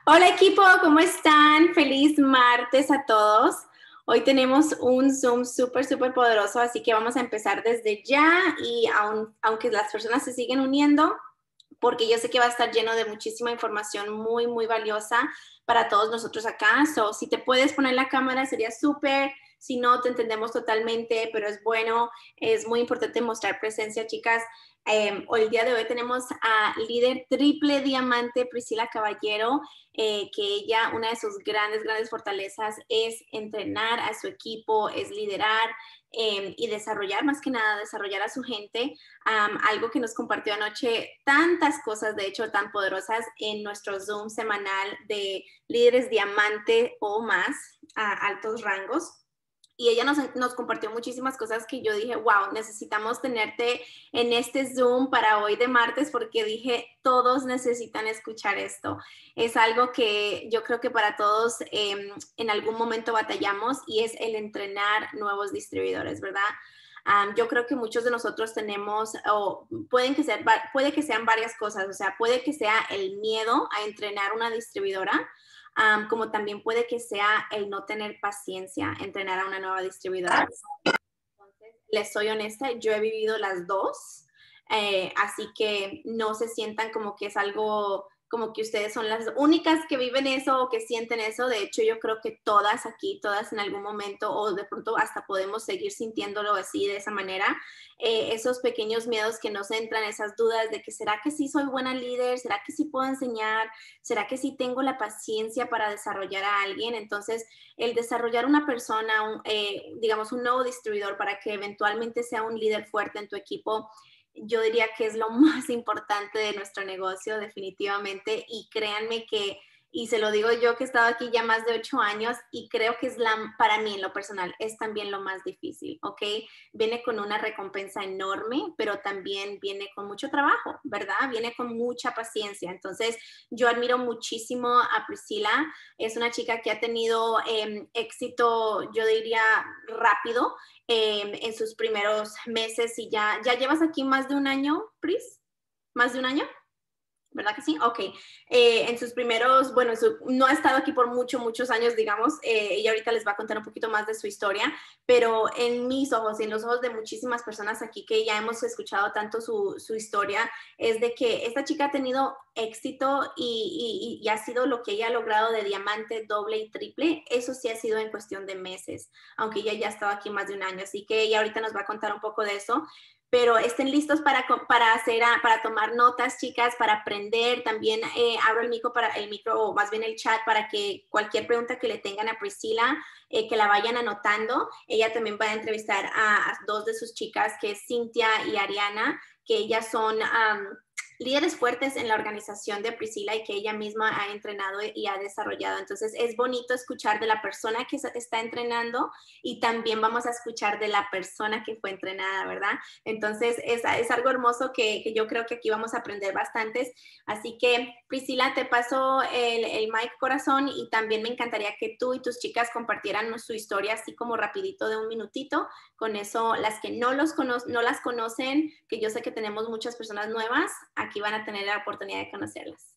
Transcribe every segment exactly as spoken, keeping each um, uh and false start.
Hola equipo, ¿cómo están? Feliz martes a todos. Hoy tenemos un Zoom súper, súper poderoso, así que vamos a empezar desde ya y aun, aunque las personas se siguen uniendo, porque yo sé que va a estar lleno de muchísima información muy, muy valiosa para todos nosotros acá. So, si te puedes poner la cámara sería súper. Si no, te entendemos totalmente, pero es bueno, es muy importante mostrar presencia, chicas. Eh, hoy, el día de hoy tenemos a líder triple diamante Priscila Caballero, eh, que ella, una de sus grandes, grandes fortalezas es entrenar a su equipo, es liderar eh, y desarrollar, más que nada, desarrollar a su gente. Um, algo que nos compartió anoche, tantas cosas, de hecho, tan poderosas en nuestro Zoom semanal de líderes diamante o más a altos rangos. Y ella nos, nos compartió muchísimas cosas que yo dije, wow, necesitamos tenerte en este Zoom para hoy de martes, porque dije, todos necesitan escuchar esto. Es algo que yo creo que para todos eh, en algún momento batallamos, y es el entrenar nuevos distribuidores, ¿verdad? Um, yo creo que muchos de nosotros tenemos, o pueden que ser, puede que sean varias cosas, o sea, puede que sea el miedo a entrenar una distribuidora, um, como también puede que sea el no tener paciencia, entrenar a una nueva distribuidora. Entonces, les soy honesta, yo he vivido las dos, eh, así que no se sientan como que es algo, como que ustedes son las únicas que viven eso o que sienten eso. De hecho, yo creo que todas aquí, todas en algún momento, o de pronto hasta podemos seguir sintiéndolo así, de esa manera, eh, esos pequeños miedos que nos entran, esas dudas de que será que sí soy buena líder, será que sí puedo enseñar, será que sí tengo la paciencia para desarrollar a alguien. Entonces, el desarrollar una persona, un, eh, digamos, un nuevo distribuidor para que eventualmente sea un líder fuerte en tu equipo, yo diría que es lo más importante de nuestro negocio, definitivamente. Y créanme que, y se lo digo yo que he estado aquí ya más de ocho años, y creo que es la, para mí en lo personal, es también lo más difícil, ¿ok? Viene con una recompensa enorme, pero también viene con mucho trabajo, ¿verdad? Viene con mucha paciencia. Entonces, yo admiro muchísimo a Priscila. Es una chica que ha tenido eh, éxito, yo diría, rápido eh, en sus primeros meses, y ya, ya llevas aquí más de un año, Pris, más de un año. ¿Verdad que sí? Ok. Eh, en sus primeros, bueno, su, no ha estado aquí por muchos, muchos años, digamos. Eh, ella ahorita les va a contar un poquito más de su historia, pero en mis ojos y en los ojos de muchísimas personas aquí que ya hemos escuchado tanto su, su historia, es de que esta chica ha tenido éxito y, y, y ha sido lo que ella ha logrado de diamante, doble y triple. Eso sí ha sido en cuestión de meses, aunque ella ya ha estado aquí más de un año. Así que ella ahorita nos va a contar un poco de eso. Pero estén listos para, para, hacer, para tomar notas, chicas, para aprender. También eh, abro el micro, para, el micro, o más bien el chat, para que cualquier pregunta que le tengan a Priscila, eh, que la vayan anotando. Ella también va a entrevistar a, a dos de sus chicas, que es Cintia y Ariana, que ellas son um, líderes fuertes en la organización de Priscila y que ella misma ha entrenado y ha desarrollado. Entonces, es bonito escuchar de la persona que está entrenando, y también vamos a escuchar de la persona que fue entrenada, ¿verdad? Entonces, es, es algo hermoso que, que yo creo que aquí vamos a aprender bastantes. Así que, Priscila, te paso el, el mic, corazón, y también me encantaría que tú y tus chicas compartieran su historia así como rapidito de un minutito. Con eso, las que no, los cono no las conocen, que yo sé que tenemos muchas personas nuevas, aquí van a tener la oportunidad de conocerlas.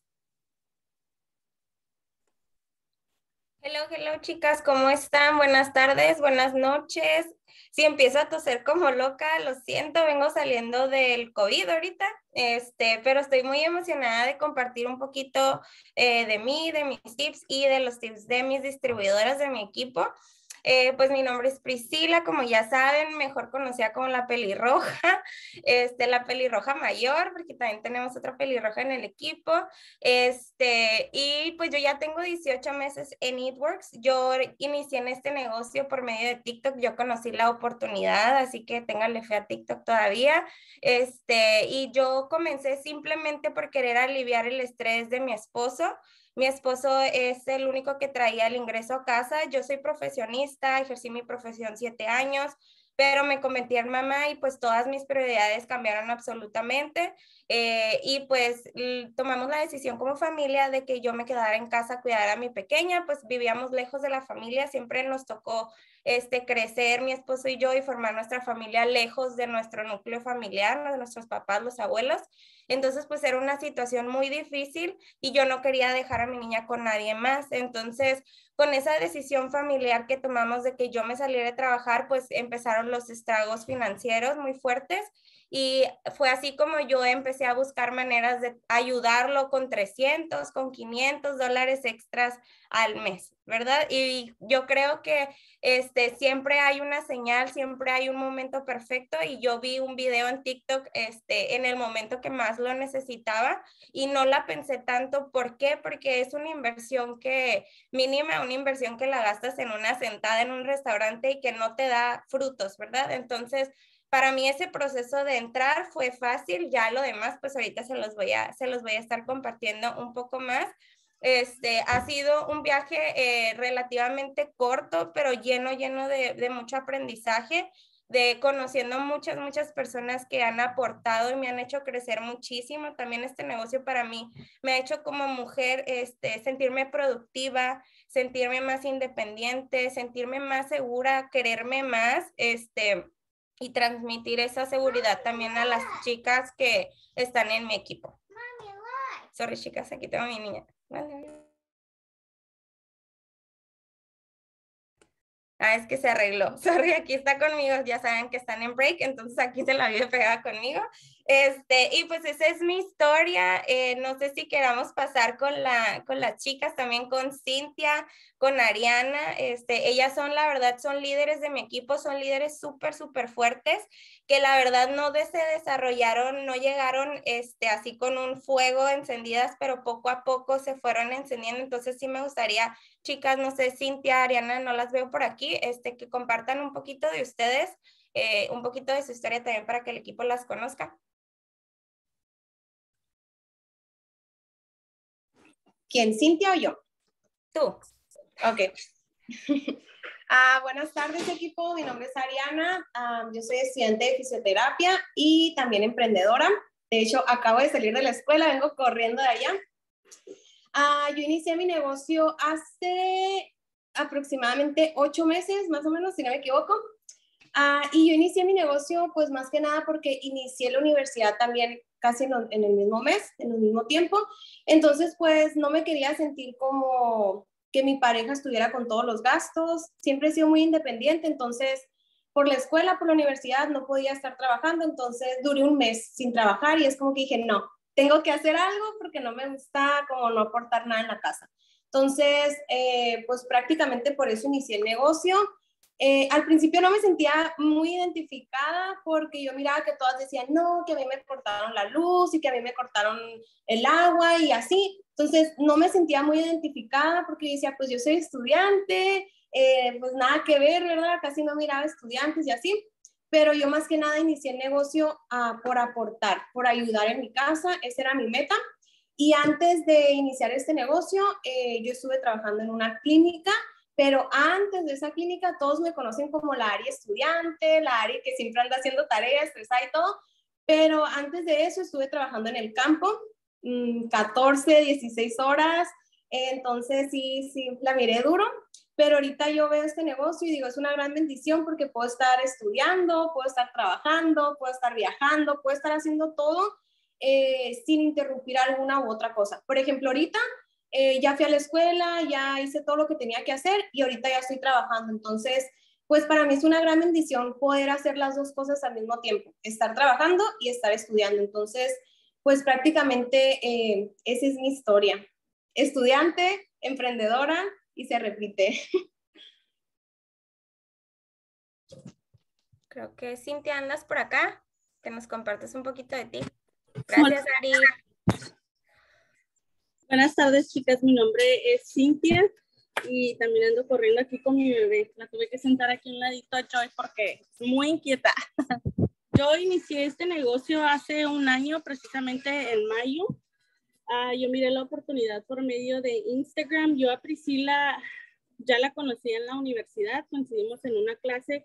Hello, hello chicas, ¿cómo están? Buenas tardes, buenas noches. Si empiezo a toser como loca, lo siento, vengo saliendo del COVID ahorita, este, pero estoy muy emocionada de compartir un poquito eh, de mí, de mis tips y de los tips de mis distribuidoras de mi equipo. Eh, pues mi nombre es Priscila, como ya saben, mejor conocida como la pelirroja, este, la pelirroja mayor, porque también tenemos otra pelirroja en el equipo. Este, y pues yo ya tengo dieciocho meses en Eatworks. Yo inicié en este negocio por medio de TikTok. Yo conocí la oportunidad, así que ténganle fe a TikTok todavía. Este, y yo comencé simplemente por querer aliviar el estrés de mi esposo. Mi esposo es el único que traía el ingreso a casa. Yo soy profesionista, ejercí mi profesión siete años, pero me convertí en mamá y pues todas mis prioridades cambiaron absolutamente. Eh, y pues tomamos la decisión como familia de que yo me quedara en casa a cuidar a mi pequeña, pues vivíamos lejos de la familia, siempre nos tocó este, crecer mi esposo y yo y formar nuestra familia lejos de nuestro núcleo familiar, de nuestros papás, los abuelos. Entonces pues era una situación muy difícil y yo no quería dejar a mi niña con nadie más. Entonces con esa decisión familiar que tomamos de que yo me saliera de trabajar, pues empezaron los estragos financieros muy fuertes y fue así como yo empecé a buscar maneras de ayudarlo con trescientos, con quinientos dólares extras al mes, ¿verdad? Y yo creo que este, siempre hay una señal, siempre hay un momento perfecto y yo vi un video en TikTok este, en el momento que más lo necesitaba y no la pensé tanto. ¿Por qué? Porque es una inversión que mínima, una inversión que la gastas en una sentada en un restaurante y que no te da frutos, ¿verdad? Entonces, para mí ese proceso de entrar fue fácil, ya lo demás, pues ahorita se los voy a, se los voy a estar compartiendo un poco más. Este, ha sido un viaje eh, relativamente corto, pero lleno, lleno de, de mucho aprendizaje, de conociendo muchas, muchas personas que han aportado y me han hecho crecer muchísimo. También este negocio para mí me ha hecho como mujer este, sentirme productiva, sentirme más independiente, sentirme más segura, quererme más, este, y transmitir esa seguridad también a las chicas que están en mi equipo. Sorry, chicas, aquí tengo a mi niña. Vale. Ah, es que se arregló. Sorry, aquí está conmigo. Ya saben que están en break, entonces aquí se la vive pegada conmigo. Este, y pues esa es mi historia. Eh, no sé si queramos pasar con, la, con las chicas, también con Cintia, con Ariana. Este, ellas son, la verdad, son líderes de mi equipo, son líderes súper, súper fuertes, que la verdad no de, se desarrollaron, no llegaron este, así con un fuego encendidas, pero poco a poco se fueron encendiendo. Entonces sí me gustaría, chicas, no sé, Cintia, Ariana, no las veo por aquí, este, que compartan un poquito de ustedes, eh, un poquito de su historia también para que el equipo las conozca. ¿Quién, Cintia o yo? Tú. Ok. uh, buenas tardes, equipo. Mi nombre es Ariana. Um, yo soy estudiante de fisioterapia y también emprendedora. De hecho, acabo de salir de la escuela, vengo corriendo de allá. Uh, yo inicié mi negocio hace aproximadamente ocho meses, más o menos, si no me equivoco. Uh, y yo inicié mi negocio, pues más que nada porque inicié la universidad también casi en, en el mismo mes, en el mismo tiempo. Entonces, pues no me quería sentir como que mi pareja estuviera con todos los gastos. Siempre he sido muy independiente, entonces por la escuela, por la universidad no podía estar trabajando, entonces duré un mes sin trabajar y es como que dije, no, tengo que hacer algo porque no me gusta como no aportar nada en la casa. Entonces, eh, pues prácticamente por eso inicié el negocio. Eh, al principio no me sentía muy identificada porque yo miraba que todas decían, no, que a mí me cortaron la luz y que a mí me cortaron el agua y así. Entonces no me sentía muy identificada porque yo decía, pues yo soy estudiante, eh, pues nada que ver, ¿verdad? Casi no miraba estudiantes y así. Pero yo más que nada inicié el negocio uh, por aportar, por ayudar en mi casa, esa era mi meta. Y antes de iniciar este negocio, eh, yo estuve trabajando en una clínica. Pero antes de esa clínica, todos me conocen como la Ari estudiante, la Ari que siempre anda haciendo tareas, estresada y todo. Pero antes de eso estuve trabajando en el campo, catorce, dieciséis horas. Entonces sí, sí, la miré duro. Pero ahorita yo veo este negocio y digo, es una gran bendición porque puedo estar estudiando, puedo estar trabajando, puedo estar viajando, puedo estar haciendo todo eh, sin interrumpir alguna u otra cosa. Por ejemplo, ahorita Eh, ya fui a la escuela, ya hice todo lo que tenía que hacer y ahorita ya estoy trabajando. Entonces, pues para mí es una gran bendición poder hacer las dos cosas al mismo tiempo, estar trabajando y estar estudiando. Entonces, pues prácticamente eh, esa es mi historia. Estudiante, emprendedora y se repite. Creo que Cintia, andas por acá, que nos compartes un poquito de ti. Gracias, Ari. Buenas tardes, chicas. Mi nombre es Cintia y también ando corriendo aquí con mi bebé. La tuve que sentar aquí un ladito a Joy porque es muy inquieta. Yo inicié este negocio hace un año, precisamente en mayo. Uh, yo miré la oportunidad por medio de Instagram. Yo a Priscila ya la conocí en la universidad. Coincidimos en una clase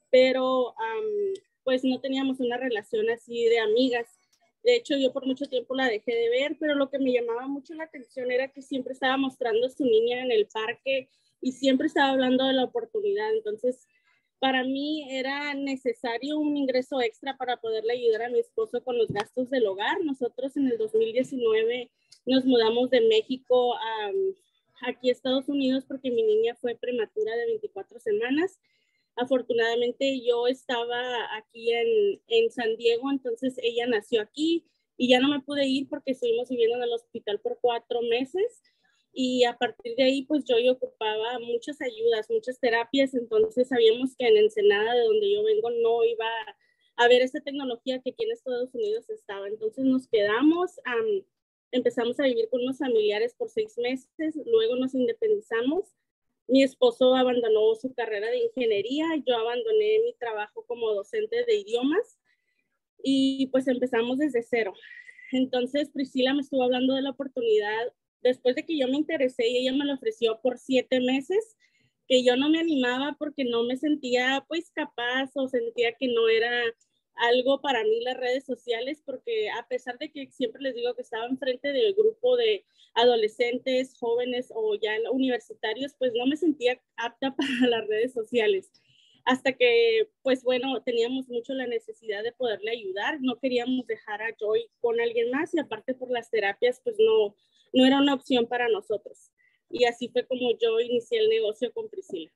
pero um, pues no teníamos una relación así de amigas. De hecho, yo por mucho tiempo la dejé de ver, pero lo que me llamaba mucho la atención era que siempre estaba mostrando a su niña en el parque y siempre estaba hablando de la oportunidad. Entonces, para mí era necesario un ingreso extra para poderle ayudar a mi esposo con los gastos del hogar. Nosotros en el dos mil diecinueve nos mudamos de México a, aquí a Estados Unidos porque mi niña fue prematura de veinticuatro semanas. Afortunadamente yo estaba aquí en, en San Diego, entonces ella nació aquí y ya no me pude ir porque estuvimos viviendo en el hospital por cuatro meses. Y a partir de ahí, pues yo, yo ocupaba muchas ayudas, muchas terapias, entonces sabíamos que en Ensenada, de donde yo vengo, no iba a haber esta tecnología que aquí en Estados Unidos estaba. Entonces nos quedamos, um, empezamos a vivir con unos familiares por seis meses, luego nos independizamos. Mi esposo abandonó su carrera de ingeniería, yo abandoné mi trabajo como docente de idiomas y pues empezamos desde cero. Entonces Priscila me estuvo hablando de la oportunidad después de que yo me interesé y ella me lo ofreció por siete meses, que yo no me animaba porque no me sentía pues capaz o sentía que no era algo para mí las redes sociales, porque a pesar de que siempre les digo que estaba enfrente del grupo de adolescentes, jóvenes o ya universitarios, pues no me sentía apta para las redes sociales. Hasta que, pues bueno, teníamos mucho la necesidad de poderle ayudar, no queríamos dejar a Joy con alguien más y aparte por las terapias, pues no, no era una opción para nosotros. Y así fue como yo inicié el negocio con Priscila.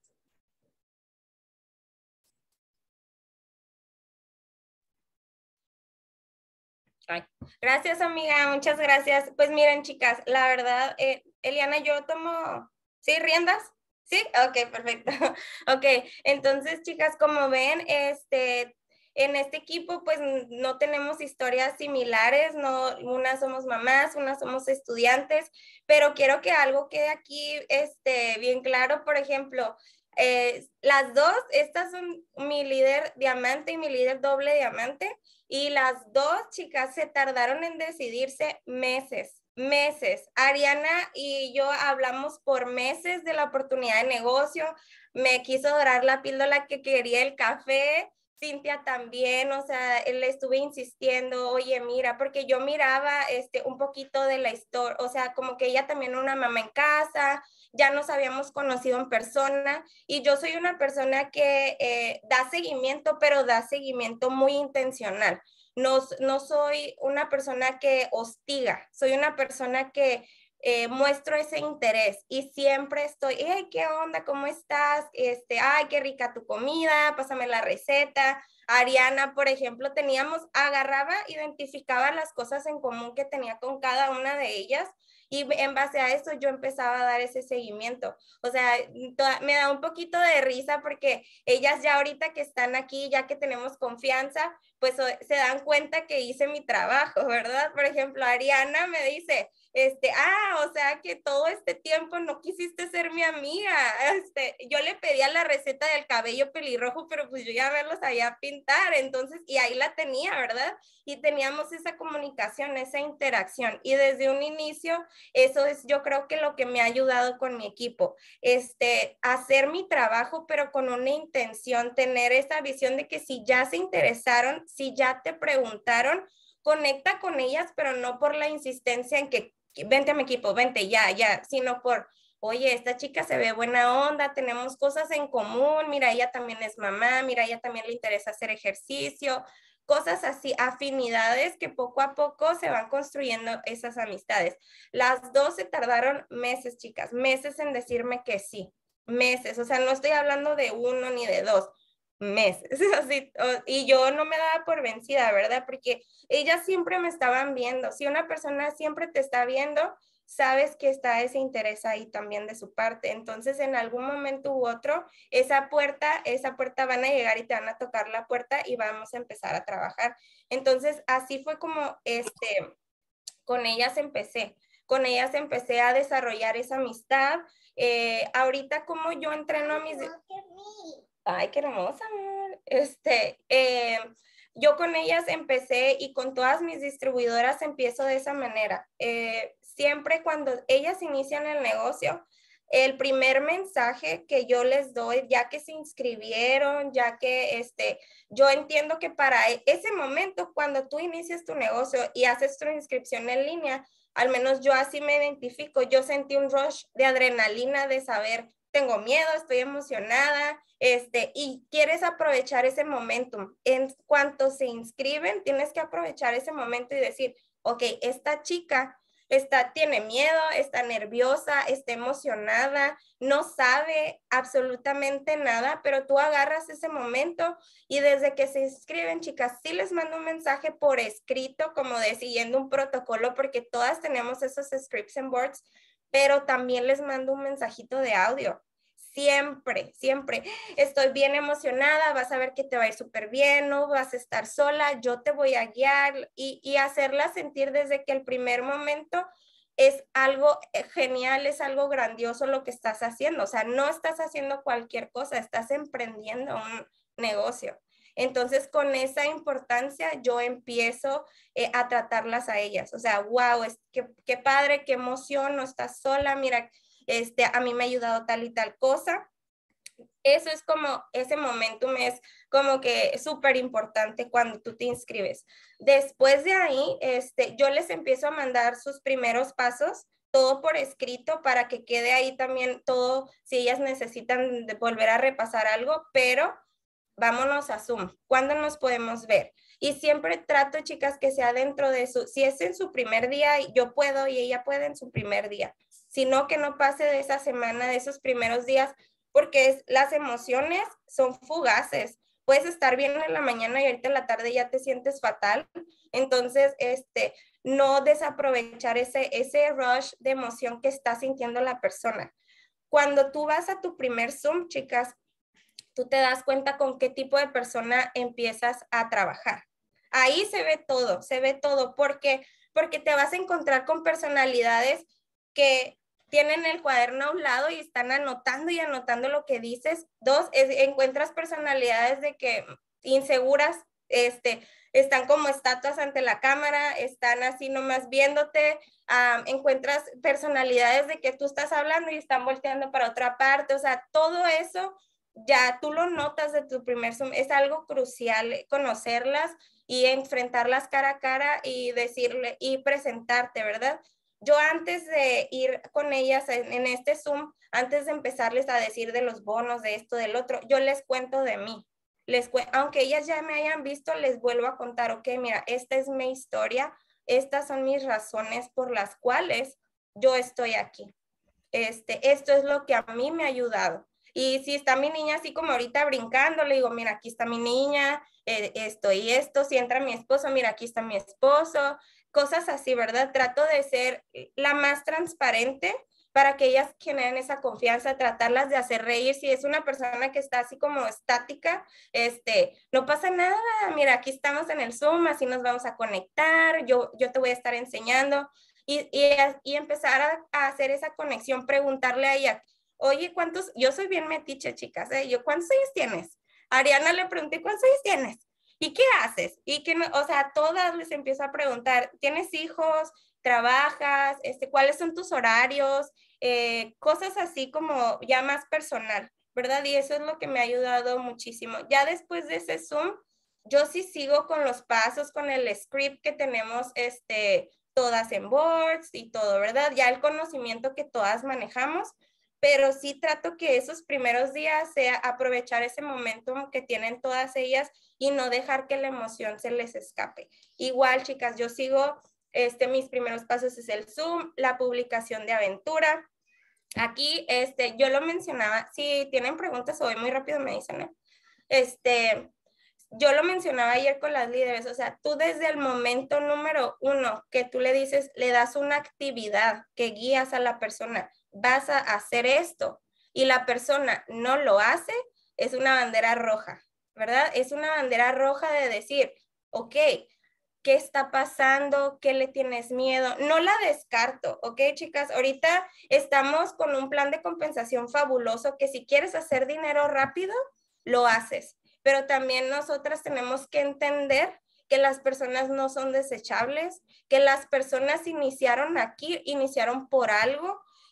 Ay, gracias, amiga, muchas gracias. Pues miren, chicas, la verdad, eh, Eliana, yo tomo, ¿sí, riendas? ¿Sí? Ok, perfecto. Ok, entonces, chicas, como ven, este, en este equipo, pues, no tenemos historias similares, no, unas somos mamás, unas somos estudiantes, pero quiero que algo quede aquí, este, bien claro, por ejemplo, eh, las dos, estas son mi líder diamante y mi líder doble diamante, y las dos chicas se tardaron en decidirse meses, meses. Ariana y yo hablamos por meses de la oportunidad de negocio. Me quiso dorar la píldora que quería el café. Cintia también, o sea, le estuve insistiendo, oye, mira, porque yo miraba este, un poquito de la historia, o sea, como que ella también una mamá en casa, ya nos habíamos conocido en persona y yo soy una persona que eh, da seguimiento, pero da seguimiento muy intencional. No, no soy una persona que hostiga, soy una persona que eh, muestro ese interés y siempre estoy, hey, ¿qué onda? ¿Cómo estás? Este, ay, qué rica tu comida, pásame la receta. Ariana, por ejemplo, teníamos, agarraba, identificaba las cosas en común que tenía con cada una de ellas y en base a eso yo empezaba a dar ese seguimiento. O sea, me da un poquito de risa porque ellas ya ahorita que están aquí, ya que tenemos confianza, pues se dan cuenta que hice mi trabajo, ¿verdad? Por ejemplo, Ariana me dice, este, ah, o sea que todo este tiempo no quisiste ser mi amiga. Este, yo le pedía la receta del cabello pelirrojo, pero pues yo ya me lo sabía pintar, entonces, y ahí la tenía, ¿verdad? Y teníamos esa comunicación, esa interacción. Y desde un inicio, eso es yo creo que lo que me ha ayudado con mi equipo, este, hacer mi trabajo, pero con una intención, tener esa visión de que si ya se interesaron, si ya te preguntaron, conecta con ellas, pero no por la insistencia en que vente a mi equipo, vente ya, ya, sino por, oye, esta chica se ve buena onda, tenemos cosas en común, mira, ella también es mamá, mira, ella también le interesa hacer ejercicio, cosas así, afinidades que poco a poco se van construyendo esas amistades. Las dos se tardaron meses, chicas, meses en decirme que sí, meses, o sea, no estoy hablando de uno ni de dos, meses, así, y yo no me daba por vencida, ¿verdad? Porque ellas siempre me estaban viendo, si una persona siempre te está viendo, sabes que está ese interés ahí también de su parte, entonces en algún momento u otro, esa puerta, esa puerta van a llegar y te van a tocar la puerta y vamos a empezar a trabajar, entonces así fue como, este, con ellas empecé, con ellas empecé a desarrollar esa amistad, eh, ahorita como yo entreno a mis... Ay, qué hermosa, amor. Este, eh, yo con ellas empecé y con todas mis distribuidoras empiezo de esa manera. Eh, siempre cuando ellas inician el negocio, el primer mensaje que yo les doy, ya que se inscribieron, ya que este, yo entiendo que para ese momento, cuando tú inicias tu negocio y haces tu inscripción en línea, al menos yo así me identifico, yo sentí un rush de adrenalina de saber, tengo miedo, estoy emocionada, este, y quieres aprovechar ese momentum. En cuanto se inscriben, tienes que aprovechar ese momento y decir, ok, esta chica Está, tiene miedo, está nerviosa, está emocionada, no sabe absolutamente nada, pero tú agarras ese momento y desde que se inscriben, chicas, sí les mando un mensaje por escrito, como de siguiendo un protocolo, porque todas tenemos esos subscription boards, pero también les mando un mensajito de audio. Siempre, siempre. Estoy bien emocionada, vas a ver que te va a ir súper bien, no vas a estar sola, yo te voy a guiar y, y hacerla sentir desde que el primer momento es algo genial, es algo grandioso lo que estás haciendo. O sea, no estás haciendo cualquier cosa, estás emprendiendo un negocio. Entonces, con esa importancia, yo empiezo eh, a tratarlas a ellas. O sea, wow, es, qué, qué padre, qué emoción, no estás sola, mira, Este, a mí me ha ayudado tal y tal cosa. Eso es como, ese momentum es como que súper importante cuando tú te inscribes. Después de ahí, este, yo les empiezo a mandar sus primeros pasos, todo por escrito para que quede ahí también todo, si ellas necesitan de volver a repasar algo, pero vámonos a Zoom. ¿Cuándo nos podemos ver? Y siempre trato, chicas, que sea dentro de su, si es en su primer día, yo puedo y ella puede en su primer día, sino que no pase de esa semana, de esos primeros días, porque es, las emociones son fugaces. Puedes estar bien en la mañana y ahorita en la tarde ya te sientes fatal. Entonces, este, no desaprovechar ese, ese rush de emoción que está sintiendo la persona. Cuando tú vas a tu primer Zoom, chicas, tú te das cuenta con qué tipo de persona empiezas a trabajar. Ahí se ve todo, se ve todo, porque, porque te vas a encontrar con personalidades que tienen el cuaderno a un lado y están anotando y anotando lo que dices. Dos, es, encuentras personalidades de que inseguras, este, están como estatuas ante la cámara, están así nomás viéndote, um, encuentras personalidades de que tú estás hablando y están volteando para otra parte, o sea, todo eso ya tú lo notas de tu primer Zoom, es algo crucial conocerlas y enfrentarlas cara a cara y decirle y presentarte, ¿verdad? Yo antes de ir con ellas en, en este Zoom, antes de empezarles a decir de los bonos, de esto, del otro, yo les cuento de mí. Les cu aunque ellas ya me hayan visto, les vuelvo a contar, ok, mira, esta es mi historia, estas son mis razones por las cuales yo estoy aquí. Este, esto es lo que a mí me ha ayudado. Y si está mi niña así como ahorita brincando, le digo, mira, aquí está mi niña, eh, esto y esto. Si entra mi esposo, mira, aquí está mi esposo. Cosas así, ¿verdad? Trato de ser la más transparente para que ellas generen esa confianza, tratarlas de hacer reír. Si es una persona que está así como estática, este, no pasa nada. Mira, aquí estamos en el Zoom, así nos vamos a conectar. Yo, yo te voy a estar enseñando. Y, y, y empezar a, a hacer esa conexión, preguntarle a ella, oye, ¿cuántos? Yo soy bien metiche, chicas, ¿eh? Yo, ¿cuántos años tienes? A Ariana le pregunté, ¿cuántos años tienes? ¿Y qué haces? Y que, no, o sea, a todas les empiezo a preguntar, ¿tienes hijos? ¿Trabajas? Este, ¿cuáles son tus horarios? Eh, cosas así como ya más personal, ¿verdad? Y eso es lo que me ha ayudado muchísimo. Ya después de ese Zoom, yo sí sigo con los pasos, con el script que tenemos, este, todas en boards y todo, ¿verdad? Ya el conocimiento que todas manejamos, pero sí trato que esos primeros días sea aprovechar ese momentum que tienen todas ellas y no dejar que la emoción se les escape. Igual, chicas, yo sigo, este, mis primeros pasos es el Zoom, la publicación de aventura. Aquí, este, yo lo mencionaba, si tienen preguntas o voy muy rápido me dicen, ¿eh? Este, yo lo mencionaba ayer con las líderes, o sea, tú desde el momento número uno que tú le dices, le das una actividad que guías a la persona, vas a hacer esto, y la persona no lo hace, es una bandera roja, ¿verdad? Es una bandera roja de decir, ok, ¿qué está pasando? ¿Qué le tienes miedo? No la descarto, ¿ok, chicas? Ahorita estamos con un plan de compensación fabuloso que si quieres hacer dinero rápido, lo haces. Pero también nosotras tenemos que entender que las personas no son desechables, que las personas iniciaron aquí, iniciaron por algo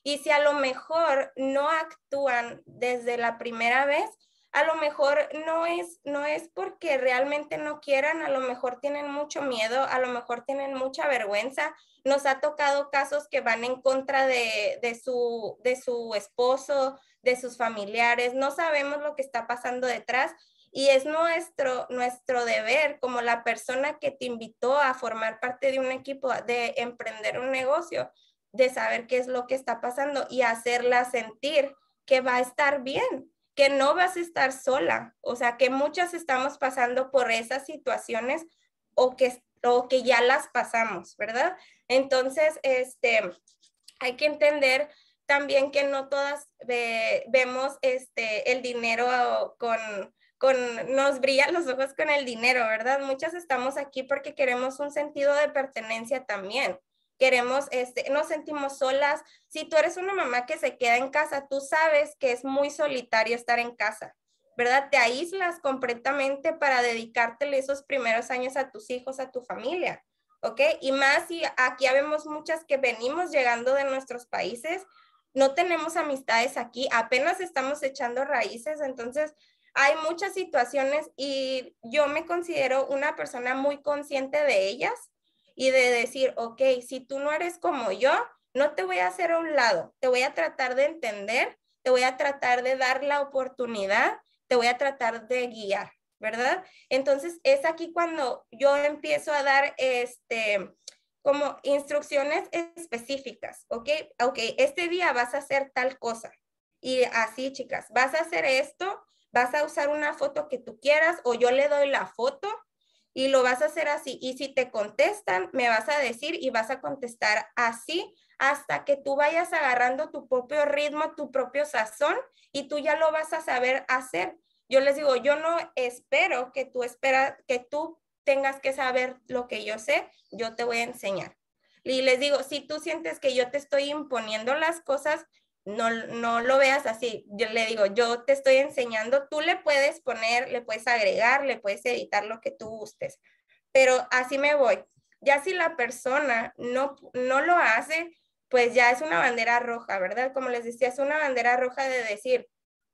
Y si a lo mejor no actúan desde la primera vez, a lo mejor no es, no es porque realmente no quieran, a lo mejor tienen mucho miedo, a lo mejor tienen mucha vergüenza. Nos ha tocado casos que van en contra de, de, su, de su esposo, de sus familiares, no sabemos lo que está pasando detrás y es nuestro, nuestro deber como la persona que te invitó a formar parte de un equipo, de emprender un negocio, de saber qué es lo que está pasando y hacerla sentir que va a estar bien, que no vas a estar sola, o sea, que muchas estamos pasando por esas situaciones o que, o que ya las pasamos, ¿verdad? Entonces, este, hay que entender también que no todas ve, vemos este, el dinero con, con, nos brillan los ojos con el dinero, ¿verdad? Muchas estamos aquí porque queremos un sentido de pertenencia también. Queremos, este, nos sentimos solas. Si tú eres una mamá que se queda en casa, tú sabes que es muy solitario estar en casa, ¿verdad? Te aíslas completamente para dedicártele esos primeros años a tus hijos, a tu familia, ¿ok? Y más si aquí ya vemos muchas que venimos llegando de nuestros países, no tenemos amistades aquí, apenas estamos echando raíces, entonces hay muchas situaciones y yo me considero una persona muy consciente de ellas y de decir, ok, si tú no eres como yo, no te voy a hacer a un lado, te voy a tratar de entender, te voy a tratar de dar la oportunidad, te voy a tratar de guiar, ¿verdad? Entonces es aquí cuando yo empiezo a dar este, como instrucciones específicas, ¿ok? Ok, este día vas a hacer tal cosa. Y así, chicas, vas a hacer esto, vas a usar una foto que tú quieras o yo le doy la foto y lo vas a hacer así. Y si te contestan, me vas a decir y vas a contestar así hasta que tú vayas agarrando tu propio ritmo, tu propio sazón y tú ya lo vas a saber hacer. Yo les digo, yo no espero que tú esperas, que tú tengas que saber lo que yo sé, yo te voy a enseñar. Y les digo, si tú sientes que yo te estoy imponiendo las cosas, no, no lo veas así. Yo le digo, yo te estoy enseñando, tú le puedes poner, le puedes agregar, le puedes editar lo que tú gustes, pero así me voy. Ya si la persona no, no lo hace, pues ya es una bandera roja, ¿verdad? Como les decía, es una bandera roja de decir,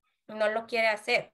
no lo quiere hacer.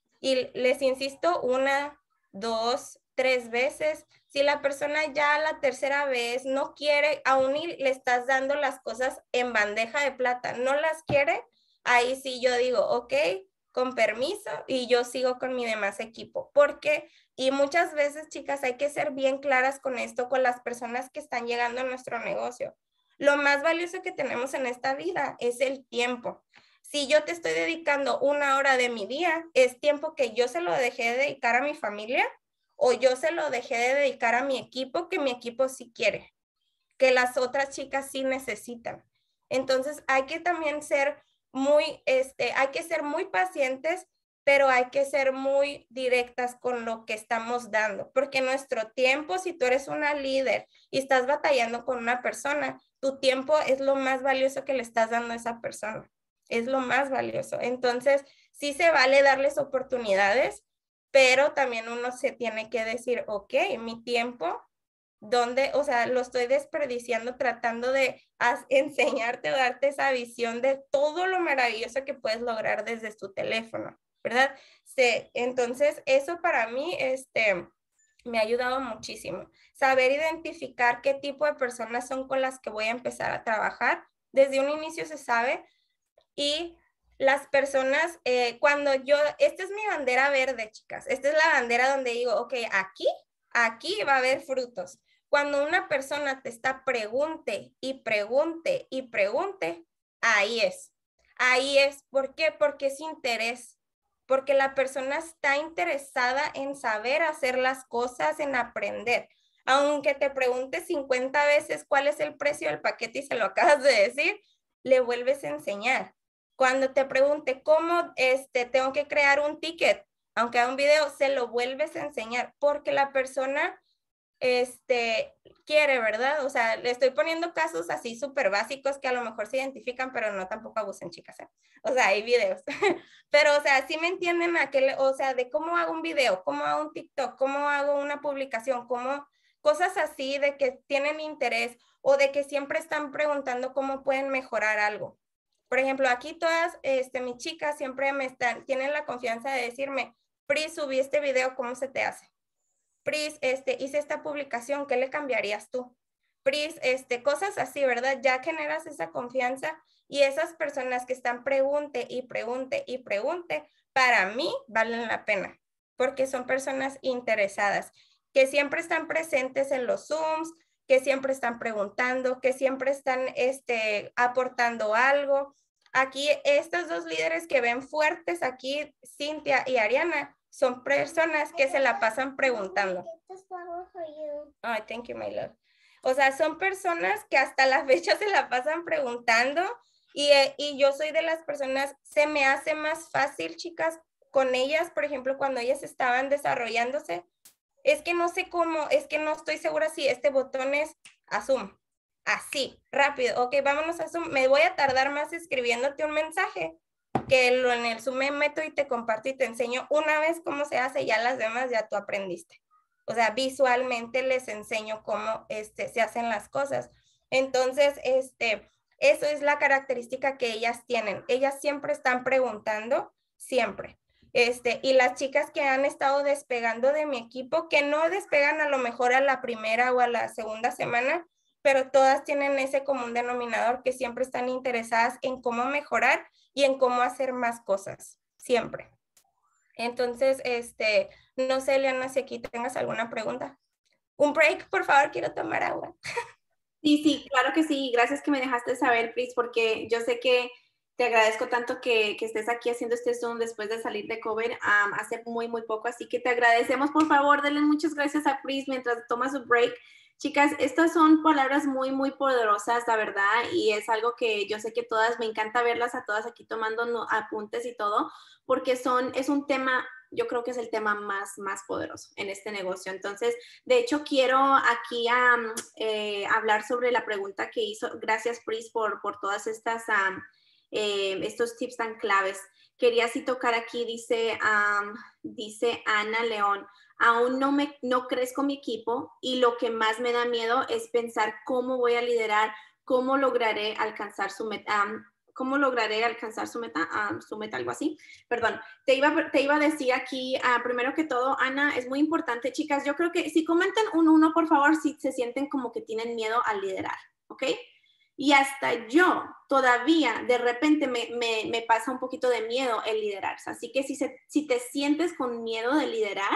Y les insisto una, dos, tres veces. Si la persona ya la tercera vez no quiere, aún y le estás dando las cosas en bandeja de plata, no las quiere, ahí sí yo digo, ok, con permiso, y yo sigo con mi demás equipo. Porque, y muchas veces, chicas, hay que ser bien claras con esto, con las personas que están llegando a nuestro negocio. Lo más valioso que tenemos en esta vida es el tiempo. Si yo te estoy dedicando una hora de mi día, es tiempo que yo se lo dejé de dedicar a mi familia o yo se lo dejé de dedicar a mi equipo, que mi equipo sí quiere, que las otras chicas sí necesitan. Entonces hay que también ser muy, este, hay que ser muy pacientes, pero hay que ser muy directas con lo que estamos dando, porque nuestro tiempo, si tú eres una líder y estás batallando con una persona, tu tiempo es lo más valioso que le estás dando a esa persona. Es lo más valioso. Entonces, sí se vale darles oportunidades, pero también uno se tiene que decir, ok, mi tiempo, ¿dónde? O sea, lo estoy desperdiciando tratando de enseñarte o darte esa visión de todo lo maravilloso que puedes lograr desde tu teléfono, ¿verdad? Sí, entonces, eso para mí, este, me ha ayudado muchísimo. Saber identificar qué tipo de personas son con las que voy a empezar a trabajar. Desde un inicio se sabe. Y las personas, eh, cuando yo, esta es mi bandera verde, chicas, esta es la bandera donde digo, ok, aquí, aquí va a haber frutos. Cuando una persona te está pregunte y pregunte y pregunte, ahí es, ahí es. ¿Por qué? Porque es interés, porque la persona está interesada en saber hacer las cosas, en aprender. Aunque te pregunte cincuenta veces cuál es el precio del paquete y se lo acabas de decir, le vuelves a enseñar. Cuando te pregunte cómo este, tengo que crear un ticket, aunque haga un video, se lo vuelves a enseñar porque la persona este, quiere, ¿verdad? O sea, le estoy poniendo casos así súper básicos que a lo mejor se identifican, pero no tampoco abusen, chicas, ¿eh? O sea, hay videos. Pero, o sea, sí me entienden aquel, o sea, de cómo hago un video, cómo hago un TikTok, cómo hago una publicación, cómo cosas así de que tienen interés o de que siempre están preguntando cómo pueden mejorar algo. Por ejemplo, aquí todas este, mis chicas siempre me están, tienen la confianza de decirme, Pris, subí este video, ¿cómo se te hace? Pris, este, hice esta publicación, ¿qué le cambiarías tú? Pris, este, cosas así, ¿verdad? Ya generas esa confianza y esas personas que están pregunte y pregunte y pregunte, para mí valen la pena, porque son personas interesadas, que siempre están presentes en los Zooms, que siempre están preguntando, que siempre están este, aportando algo. Aquí, estos dos líderes que ven fuertes aquí, Cintia y Ariana, son personas que se la pasan preguntando. Oh, thank you, my love. O sea, son personas que hasta la fecha se la pasan preguntando y, y yo soy de las personas, se me hace más fácil, chicas, con ellas, por ejemplo, cuando ellas estaban desarrollándose, es que no sé cómo, es que no estoy segura si este botón es a Zoom. Así, rápido. Ok, vámonos a Zoom. Me voy a tardar más escribiéndote un mensaje que lo en el Zoom me meto y te comparto y te enseño una vez cómo se hace, ya las demás ya tú aprendiste. O sea, visualmente les enseño cómo este, se hacen las cosas. Entonces, este, eso es la característica que ellas tienen. Ellas siempre están preguntando, siempre. Este, y las chicas que han estado despegando de mi equipo, que no despegan a lo mejor a la primera o a la segunda semana, pero todas tienen ese común denominador que siempre están interesadas en cómo mejorar y en cómo hacer más cosas, siempre. Entonces, este, no sé, Eliana, si aquí tengas alguna pregunta. Un break, por favor, quiero tomar agua. Sí, sí, claro que sí. Gracias que me dejaste saber, Pris, porque yo sé que te agradezco tanto que, que estés aquí haciendo este Zoom después de salir de COVID um, hace muy, muy poco. Así que te agradecemos. Por favor, denle muchas gracias a Pris mientras toma su break. Chicas, estas son palabras muy, muy poderosas, la verdad, y es algo que yo sé que todas, me encanta verlas a todas aquí tomando no, apuntes y todo, porque son, es un tema, yo creo que es el tema más, más poderoso en este negocio. Entonces, de hecho, quiero aquí um, eh, hablar sobre la pregunta que hizo. Gracias, Pris, por, por todas estas, um, eh, estos tips tan claves. Quería así tocar aquí, dice, um, dice Ana León, aún no, me, no crezco mi equipo y lo que más me da miedo es pensar cómo voy a liderar, cómo lograré alcanzar su meta, um, cómo lograré alcanzar su meta, um, su meta, algo así. Perdón, te iba, te iba a decir aquí, uh, primero que todo, Ana, es muy importante, chicas, yo creo que si comentan un uno, por favor, si se sienten como que tienen miedo a liderar, ¿ok? Y hasta yo todavía de repente me, me, me pasa un poquito de miedo el liderarse. Así que si, se, si te sientes con miedo de liderar,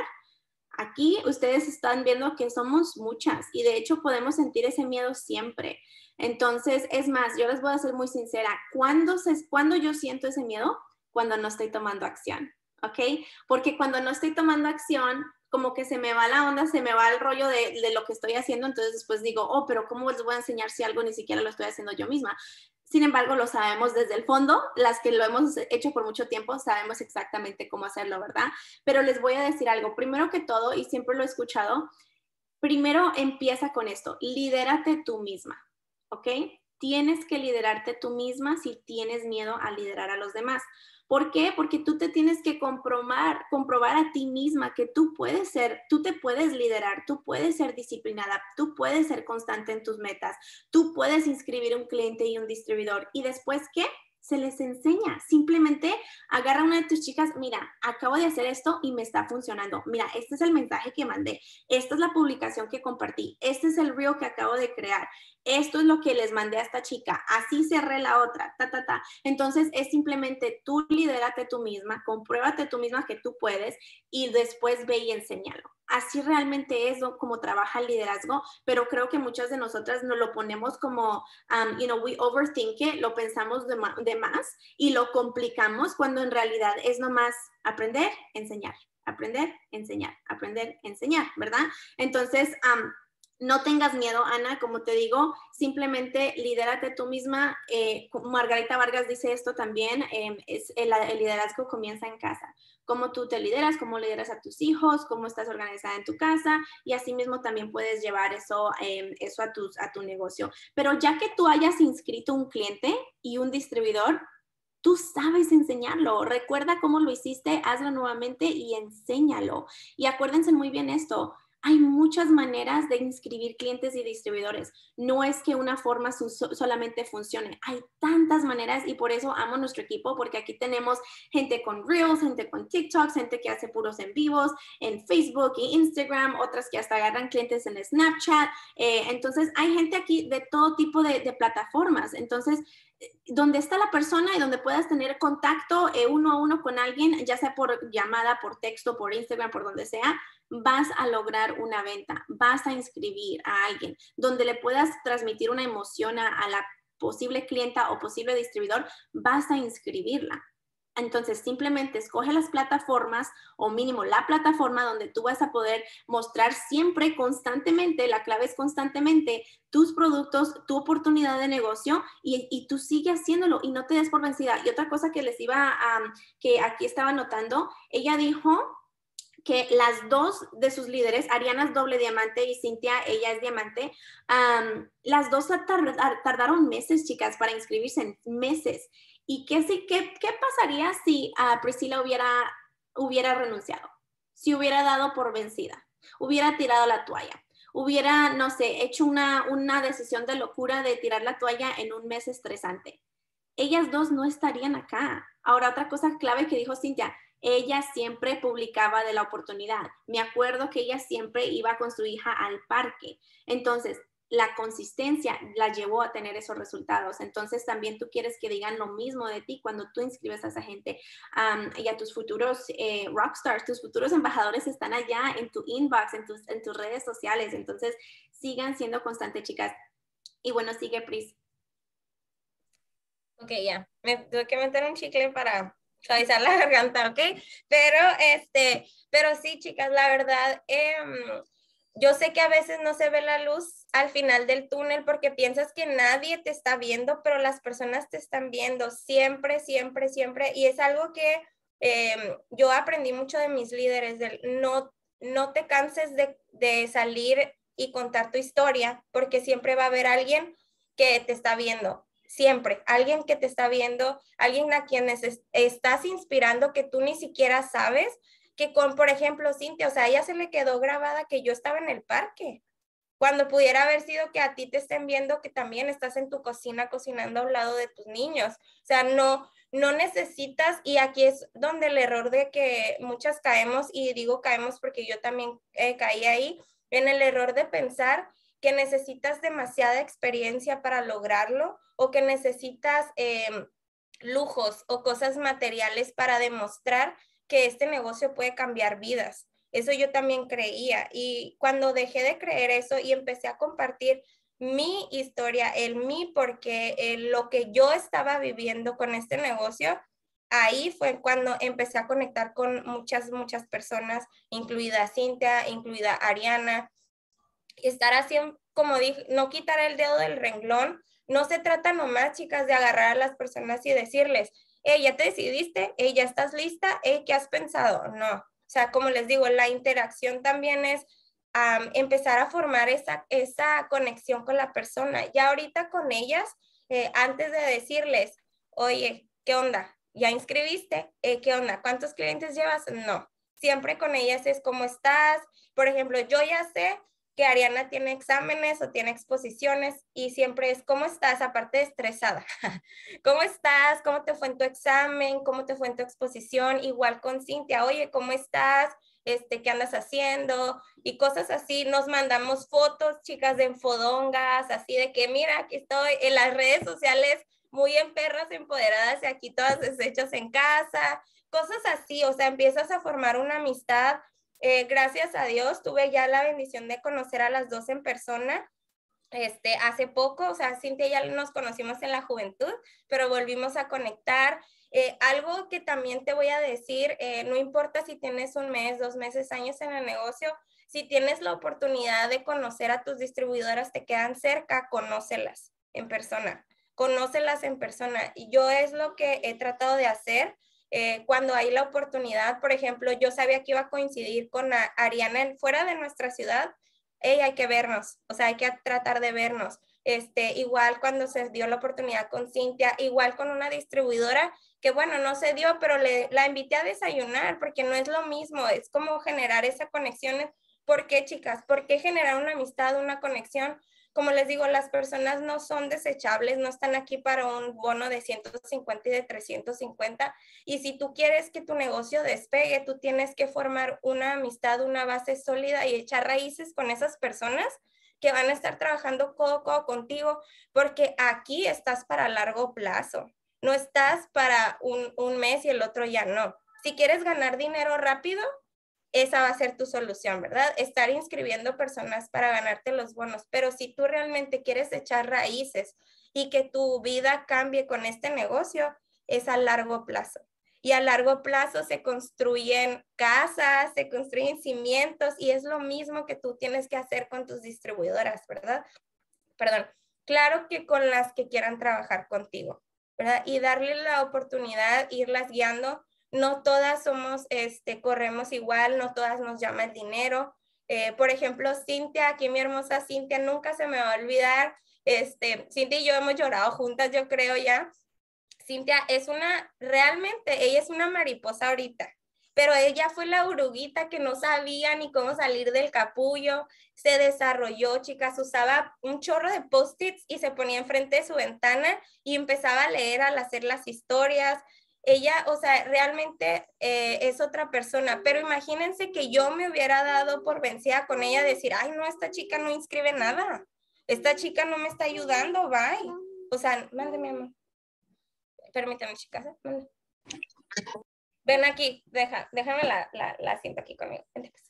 aquí ustedes están viendo que somos muchas y de hecho podemos sentir ese miedo siempre. Entonces, es más, yo les voy a ser muy sincera. ¿Cuándo, se, ¿cuándo yo siento ese miedo? Cuando no estoy tomando acción, ¿ok? Porque cuando no estoy tomando acción, como que se me va la onda, se me va el rollo de, de lo que estoy haciendo, entonces después digo, oh, pero ¿cómo les voy a enseñar si algo ni siquiera lo estoy haciendo yo misma? Sin embargo, lo sabemos desde el fondo, las que lo hemos hecho por mucho tiempo sabemos exactamente cómo hacerlo, ¿verdad? Pero les voy a decir algo, primero que todo, y siempre lo he escuchado, primero empieza con esto, lidérate tú misma, ¿ok? Tienes que liderarte tú misma si tienes miedo a liderar a los demás. ¿Por qué? Porque tú te tienes que comprobar, comprobar a ti misma que tú puedes ser, tú te puedes liderar, tú puedes ser disciplinada, tú puedes ser constante en tus metas, tú puedes inscribir un cliente y un distribuidor. ¿Y después qué? Se les enseña. Simplemente agarra a una de tus chicas, mira, acabo de hacer esto y me está funcionando. Mira, este es el mensaje que mandé. Esta es la publicación que compartí. Este es el reel que acabo de crear. Esto es lo que les mandé a esta chica. Así cerré la otra. Ta, ta, ta. Entonces, es simplemente tú lidérate tú misma, compruébate tú misma que tú puedes y después ve y enséñalo. Así realmente es como trabaja el liderazgo, pero creo que muchas de nosotras nos lo ponemos como, um, you know, we overthink it, lo pensamos de, ma de más y lo complicamos cuando en realidad es nomás aprender, enseñar, aprender, enseñar, aprender, enseñar, ¿verdad? Entonces, um, no tengas miedo, Ana, como te digo, simplemente lidérate tú misma. Eh, Margarita Vargas dice esto también, eh, es el, el liderazgo comienza en casa. Cómo tú te lideras, cómo lideras a tus hijos, cómo estás organizada en tu casa y así mismo también puedes llevar eso, eh, eso a, tus, a tu negocio. Pero ya que tú hayas inscrito un cliente y un distribuidor, tú sabes enseñarlo. Recuerda cómo lo hiciste, hazlo nuevamente y enséñalo. Y acuérdense muy bien esto. hay muchas maneras de inscribir clientes y distribuidores. No es que una forma solamente funcione. Hay tantas maneras y por eso amo nuestro equipo, porque aquí tenemos gente con Reels, gente con TikToks, gente que hace puros en vivos en Facebook y Instagram, otras que hasta agarran clientes en Snapchat. Eh, entonces, hay gente aquí de todo tipo de, de plataformas. Entonces, donde está la persona y donde puedas tener contacto eh, uno a uno con alguien, ya sea por llamada, por texto, por Instagram, por donde sea, vas a lograr una venta, vas a inscribir a alguien, donde le puedas transmitir una emoción a, a la posible clienta o posible distribuidor, vas a inscribirla. Entonces, simplemente escoge las plataformas o mínimo la plataforma donde tú vas a poder mostrar siempre, constantemente, la clave es constantemente, tus productos, tu oportunidad de negocio y, y tú sigues haciéndolo y no te des por vencida. Y otra cosa que les iba a, um, que aquí estaba notando, ella dijo que las dos de sus líderes, Ariana es doble diamante y Cintia, ella es diamante, um, las dos tard- tardaron meses, chicas, para inscribirse, en meses. ¿Y qué, sí, qué, qué pasaría si uh, Priscila hubiera, hubiera renunciado? Si hubiera dado por vencida, hubiera tirado la toalla, hubiera, no sé, hecho una, una decisión de locura de tirar la toalla en un mes estresante. Ellas dos no estarían acá. Ahora, otra cosa clave que dijo Cintia, ella siempre publicaba de la oportunidad. Me acuerdo que ella siempre iba con su hija al parque. Entonces, la consistencia la llevó a tener esos resultados. Entonces, también tú quieres que digan lo mismo de ti cuando tú inscribes a esa gente. Um, y a tus futuros eh, rockstars, tus futuros embajadores están allá en tu inbox, en tus, en tus redes sociales. Entonces, sigan siendo constantes, chicas. Y bueno, sigue Pris. Ok, ya. Me tuve que meter un chicle para suavizar la garganta, ¿ok? Pero, este, pero sí, chicas, la verdad, eh, yo sé que a veces no se ve la luz al final del túnel porque piensas que nadie te está viendo, pero las personas te están viendo siempre, siempre, siempre. Y es algo que eh, yo aprendí mucho de mis líderes, del no, no te canses de, de salir y contar tu historia, porque siempre va a haber alguien que te está viendo. Siempre, alguien que te está viendo, alguien a quien es, estás inspirando que tú ni siquiera sabes, que con, por ejemplo, Cintia, o sea, a ella se le quedó grabada que yo estaba en el parque, cuando pudiera haber sido que a ti te estén viendo que también estás en tu cocina cocinando a un lado de tus niños. O sea, no, no necesitas, y aquí es donde el error de que muchas caemos, y digo caemos porque yo también eh, caí ahí, en el error de pensar que necesitas demasiada experiencia para lograrlo o que necesitas eh, lujos o cosas materiales para demostrar que este negocio puede cambiar vidas. Eso yo también creía y cuando dejé de creer eso y empecé a compartir mi historia, el mí, porque el, lo que yo estaba viviendo con este negocio, ahí fue cuando empecé a conectar con muchas, muchas personas, incluida Cintia, incluida Ariana, estar así, como dije, no quitar el dedo del renglón. No se trata nomás, chicas, de agarrar a las personas y decirles, hey, ¿ya te decidiste? Hey, ¿ya estás lista? Hey, ¿qué has pensado? No, o sea, como les digo, la interacción también es um, empezar a formar esa, esa conexión con la persona. Ya ahorita con ellas, eh, antes de decirles, oye, ¿qué onda? ¿Ya inscribiste? Eh, ¿Qué onda? ¿Cuántos clientes llevas? No, siempre con ellas es ¿cómo estás? Por ejemplo, yo ya sé que Ariana tiene exámenes o tiene exposiciones y siempre es, ¿cómo estás? Aparte de estresada. ¿Cómo estás? ¿Cómo te fue en tu examen? ¿Cómo te fue en tu exposición? Igual con Cintia, oye, ¿cómo estás? Este, ¿qué andas haciendo? Y cosas así. Nos mandamos fotos, chicas, de enfodongas, así de que, mira, aquí estoy en las redes sociales, muy en perras empoderadas y aquí todas deshechas en casa. Cosas así, o sea, empiezas a formar una amistad. Eh, gracias a Dios tuve ya la bendición de conocer a las dos en persona este, hace poco, o sea, Cintia y ya nos conocimos en la juventud, pero volvimos a conectar. Eh, algo que también te voy a decir, eh, no importa si tienes un mes, dos meses, años en el negocio, si tienes la oportunidad de conocer a tus distribuidoras, te quedan cerca, conócelas en persona, conócelas en persona. Y yo es lo que he tratado de hacer. Eh, cuando hay la oportunidad, por ejemplo, yo sabía que iba a coincidir con a Ariana fuera de nuestra ciudad, hey, hay que vernos, o sea, hay que tratar de vernos. Este, igual cuando se dio la oportunidad con Cintia, igual con una distribuidora que bueno, no se dio, pero le, la invité a desayunar porque no es lo mismo, es como generar esa conexión ¿Por qué, chicas? ¿Por qué generar una amistad, una conexión? Como les digo, las personas no son desechables, no están aquí para un bono de ciento cincuenta y de trescientos cincuenta. Y si tú quieres que tu negocio despegue, tú tienes que formar una amistad, una base sólida y echar raíces con esas personas que van a estar trabajando codo a codo contigo, porque aquí estás para largo plazo. No estás para un, un mes y el otro ya no. Si quieres ganar dinero rápido, esa va a ser tu solución, ¿verdad? Estar inscribiendo personas para ganarte los bonos. Pero si tú realmente quieres echar raíces y que tu vida cambie con este negocio, es a largo plazo. Y a largo plazo se construyen casas, se construyen cimientos y es lo mismo que tú tienes que hacer con tus distribuidoras, ¿verdad? Perdón. Claro que con las que quieran trabajar contigo, ¿verdad? Y darle la oportunidad, irlas guiando. No todas somos, este, corremos igual, no todas nos llama el dinero. Eh, por ejemplo, Cintia, aquí mi hermosa Cintia, nunca se me va a olvidar. Este, Cintia y yo hemos llorado juntas, yo creo ya. Cintia es una, realmente, ella es una mariposa ahorita, pero ella fue la oruguita que no sabía ni cómo salir del capullo, se desarrolló, chicas, usaba un chorro de post-its y se ponía enfrente de su ventana y empezaba a leer al hacer las historias. Ella, o sea, realmente eh, es otra persona, pero imagínense que yo me hubiera dado por vencida con ella, decir, ay, no, esta chica no inscribe nada, esta chica no me está ayudando, bye. O sea, mande mi amor. Permítame, chicas. ¿eh? Ven aquí, deja, déjame la, la, la siento aquí conmigo.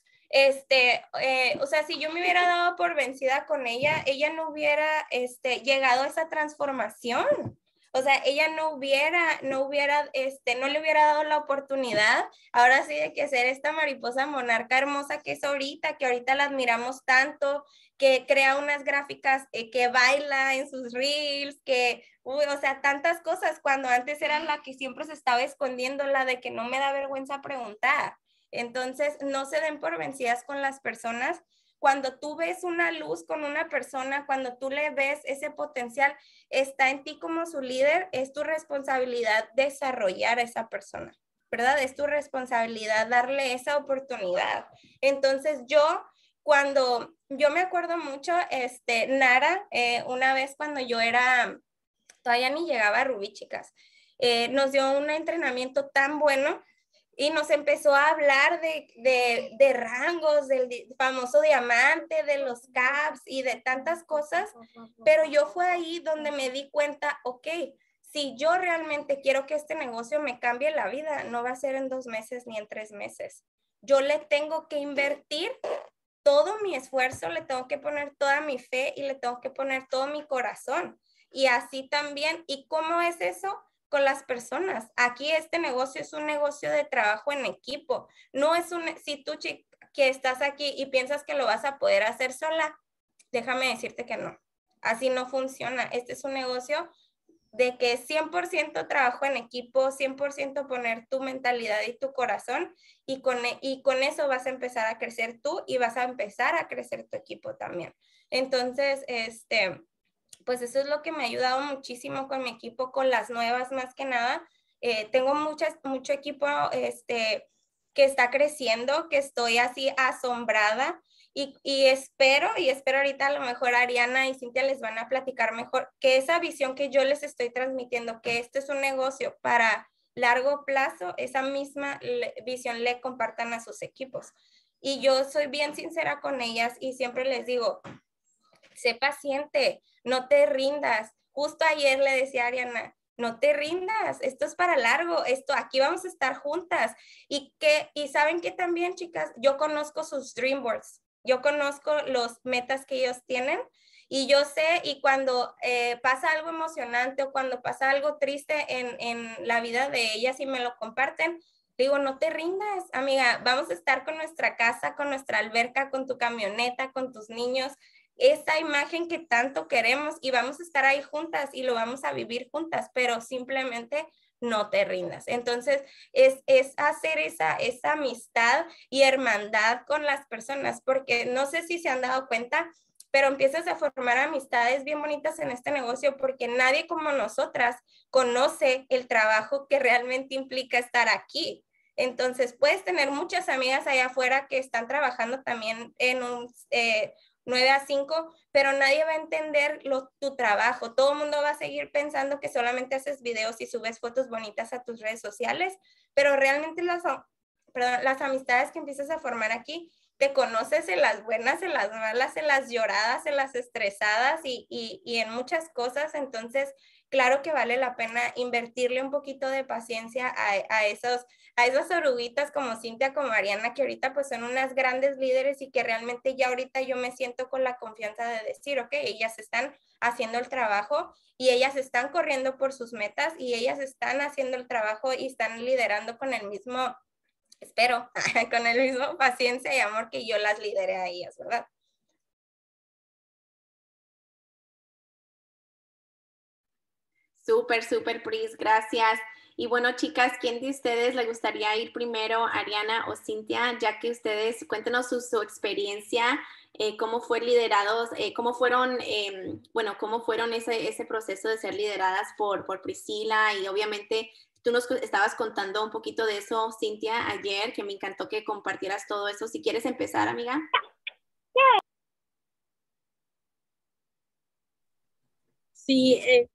Este, eh, o sea, si yo me hubiera dado por vencida con ella, ella no hubiera este, llegado a esa transformación. O sea, ella no hubiera, no hubiera, este, no le hubiera dado la oportunidad, ahora sí, de que ser esta mariposa monarca hermosa que es ahorita, que ahorita la admiramos tanto, que crea unas gráficas, eh, que baila en sus reels, que, uy, o sea, tantas cosas, cuando antes era la que siempre se estaba escondiendo, la de que no me da vergüenza preguntar. Entonces, no se den por vencidas con las personas. Cuando tú ves una luz con una persona, cuando tú le ves ese potencial, está en ti como su líder, es tu responsabilidad desarrollar a esa persona, ¿verdad? Es tu responsabilidad darle esa oportunidad. Entonces yo, cuando, yo me acuerdo mucho, este, Nara, eh, una vez cuando yo era, todavía ni llegaba a Rubí, chicas, eh, nos dio un entrenamiento tan bueno y nos empezó a hablar de, de, de rangos, del famoso diamante, de los caps y de tantas cosas, pero yo fue ahí donde me di cuenta, ok, si yo realmente quiero que este negocio me cambie la vida, no va a ser en dos meses ni en tres meses. Yo le tengo que invertir todo mi esfuerzo, le tengo que poner toda mi fe y le tengo que poner todo mi corazón. Y así también, ¿y cómo es eso? Con las personas. Aquí este negocio es un negocio de trabajo en equipo. No es un, si tú chica, que estás aquí y piensas que lo vas a poder hacer sola, déjame decirte que no. Así no funciona. Este es un negocio de que cien por ciento trabajo en equipo, cien por ciento poner tu mentalidad y tu corazón y con, y con eso vas a empezar a crecer tú y vas a empezar a crecer tu equipo también. Entonces, este... pues eso es lo que me ha ayudado muchísimo con mi equipo, con las nuevas más que nada. Eh, tengo muchas, mucho equipo este, que está creciendo, que estoy así asombrada y, y espero, y espero ahorita a lo mejor Ariana y Cintia les van a platicar mejor, que esa visión que yo les estoy transmitiendo, que este es un negocio para largo plazo, esa misma le, visión le compartan a sus equipos. Y yo soy bien sincera con ellas y siempre les digo, sé paciente, no te rindas. Justo ayer le decía a Ariana, no te rindas, esto es para largo, esto, aquí vamos a estar juntas. Y, que, y saben que también, chicas, yo conozco sus dream boards, yo conozco los metas que ellos tienen y yo sé, y cuando eh, pasa algo emocionante o cuando pasa algo triste en, en la vida de ellas y me lo comparten, digo, no te rindas, amiga, vamos a estar con nuestra casa, con nuestra alberca, con tu camioneta, con tus niños, esta imagen que tanto queremos y vamos a estar ahí juntas y lo vamos a vivir juntas, pero simplemente no te rindas. Entonces, es, es hacer esa, esa amistad y hermandad con las personas, porque no sé si se han dado cuenta, pero empiezas a formar amistades bien bonitas en este negocio porque nadie como nosotras conoce el trabajo que realmente implica estar aquí. Entonces, puedes tener muchas amigas allá afuera que están trabajando también en un eh, nueve a cinco, pero nadie va a entender lo, tu trabajo. Todo el mundo va a seguir pensando que solamente haces videos y subes fotos bonitas a tus redes sociales, pero realmente las, perdón, las amistades que empiezas a formar aquí, te conoces en las buenas, en las malas, en las lloradas, en las estresadas y, y, y en muchas cosas. Entonces, claro que vale la pena invertirle un poquito de paciencia a, a, esos, a esas oruguitas como Cintia, como Ariana, que ahorita pues son unas grandes líderes y que realmente ya ahorita yo me siento con la confianza de decir, ok, ellas están haciendo el trabajo y ellas están corriendo por sus metas y ellas están haciendo el trabajo y están liderando con el mismo, espero, con el mismo paciencia y amor que yo las lideré a ellas, ¿verdad? Súper, súper, Pris, gracias. Y bueno, chicas, ¿quién de ustedes le gustaría ir primero, Ariana o Cintia? Ya que ustedes, cuéntenos su, su experiencia, eh, cómo fue liderados, eh, cómo fueron, eh, bueno, cómo fueron ese, ese proceso de ser lideradas por, por Priscila y obviamente tú nos estabas contando un poquito de eso, Cintia, ayer, que me encantó que compartieras todo eso. Si quieres empezar, amiga. Sí, eh,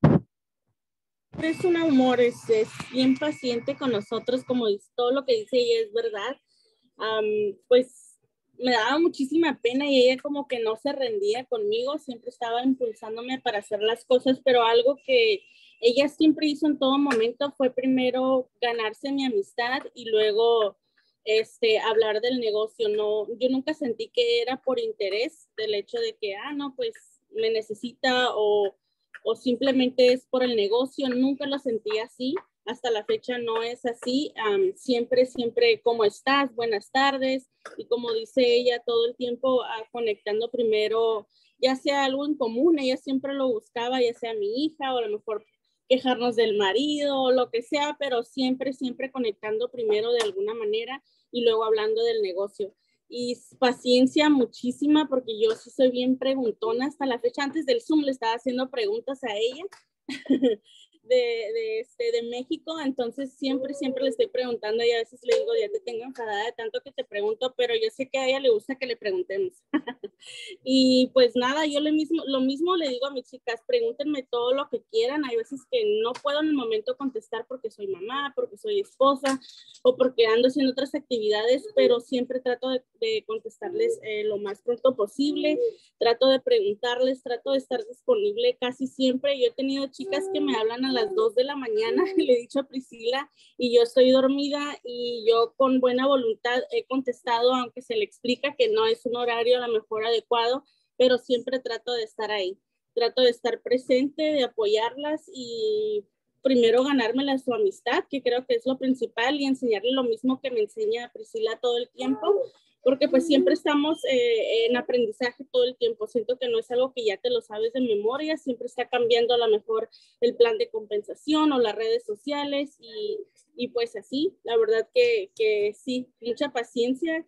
es un amor, es, es bien paciente con nosotros, como dice, todo lo que dice ella es verdad. Um, pues me daba muchísima pena y ella como que no se rendía conmigo, siempre estaba impulsándome para hacer las cosas, pero algo que ella siempre hizo en todo momento fue primero ganarse mi amistad y luego este, hablar del negocio. No, yo nunca sentí que era por interés del hecho de que, ah, no, pues me necesita o, o simplemente es por el negocio. Nunca lo sentí así. Hasta la fecha no es así. Um, siempre, siempre, ¿cómo estás? Buenas tardes. Y como dice ella, todo el tiempo uh, conectando primero, ya sea algo en común, ella siempre lo buscaba, ya sea mi hija o a lo mejor quejarnos del marido o lo que sea, pero siempre, siempre conectando primero de alguna manera y luego hablando del negocio. Y paciencia muchísima porque yo sí soy bien preguntona hasta la fecha. Antes del Zoom le estaba haciendo preguntas a ella. De, de, este, de México, entonces siempre, siempre le estoy preguntando y a veces le digo, ya te tengo enfadada de tanto que te pregunto, pero yo sé que a ella le gusta que le preguntemos. Y pues nada, yo lo mismo, lo mismo le digo a mis chicas, pregúntenme todo lo que quieran. Hay veces que no puedo en el momento contestar porque soy mamá, porque soy esposa o porque ando haciendo otras actividades, pero siempre trato de, de contestarles eh, lo más pronto posible, trato de preguntarles, trato de estar disponible casi siempre. Yo he tenido chicas que me hablan a las dos de la mañana, le he dicho a Priscila, y yo estoy dormida y yo con buena voluntad he contestado, aunque se le explica que no es un horario a lo mejor adecuado, pero siempre trato de estar ahí, trato de estar presente, de apoyarlas y primero ganármela su amistad, que creo que es lo principal, y enseñarle lo mismo que me enseña Priscila todo el tiempo, porque pues siempre estamos eh, en aprendizaje todo el tiempo. Siento que no es algo que ya te lo sabes de memoria, siempre está cambiando a lo mejor el plan de compensación o las redes sociales y, y pues así, la verdad que, que sí, mucha paciencia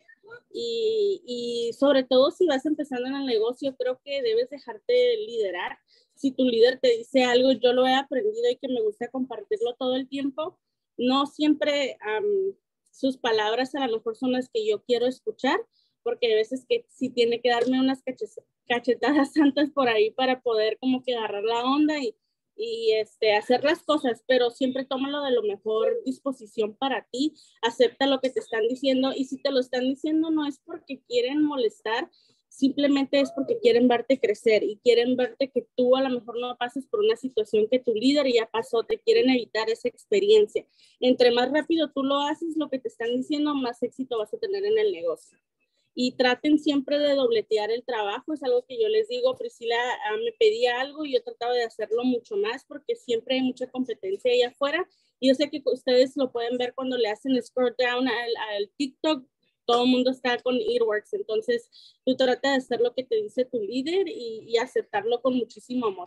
y, y sobre todo si vas empezando en el negocio, creo que debes dejarte liderar. Si tu líder te dice algo, yo lo he aprendido y que me gusta compartirlo todo el tiempo, no siempre... Um, sus palabras a lo mejor son las que yo quiero escuchar, porque a veces que sí tiene que darme unas cachetadas santas por ahí para poder como que agarrar la onda y, y este, hacer las cosas, pero siempre tómalo de lo mejor disposición para ti, acepta lo que te están diciendo y si te lo están diciendo no es porque quieren molestar, simplemente es porque quieren verte crecer y quieren verte que tú a lo mejor no pases por una situación que tu líder ya pasó, te quieren evitar esa experiencia. Entre más rápido tú lo haces, lo que te están diciendo, más éxito vas a tener en el negocio. Y traten siempre de dobletear el trabajo, es algo que yo les digo. Priscila ah, me pedía algo y yo trataba de hacerlo mucho más porque siempre hay mucha competencia allá afuera y yo sé que ustedes lo pueden ver cuando le hacen scroll down al, al TikTok, todo el mundo está con Eatworks, entonces tú trata de hacer lo que te dice tu líder y, y aceptarlo con muchísimo amor.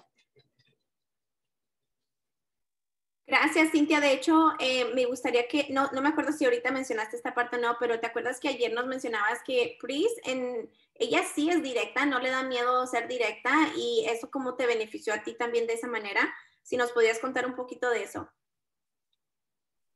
Gracias, Cintia. De hecho, eh, me gustaría que, no, no me acuerdo si ahorita mencionaste esta parte o no, pero ¿te acuerdas que ayer nos mencionabas que Pris, en, ella sí es directa, no le da miedo ser directa y eso cómo te benefició a ti también de esa manera? Si nos podías contar un poquito de eso.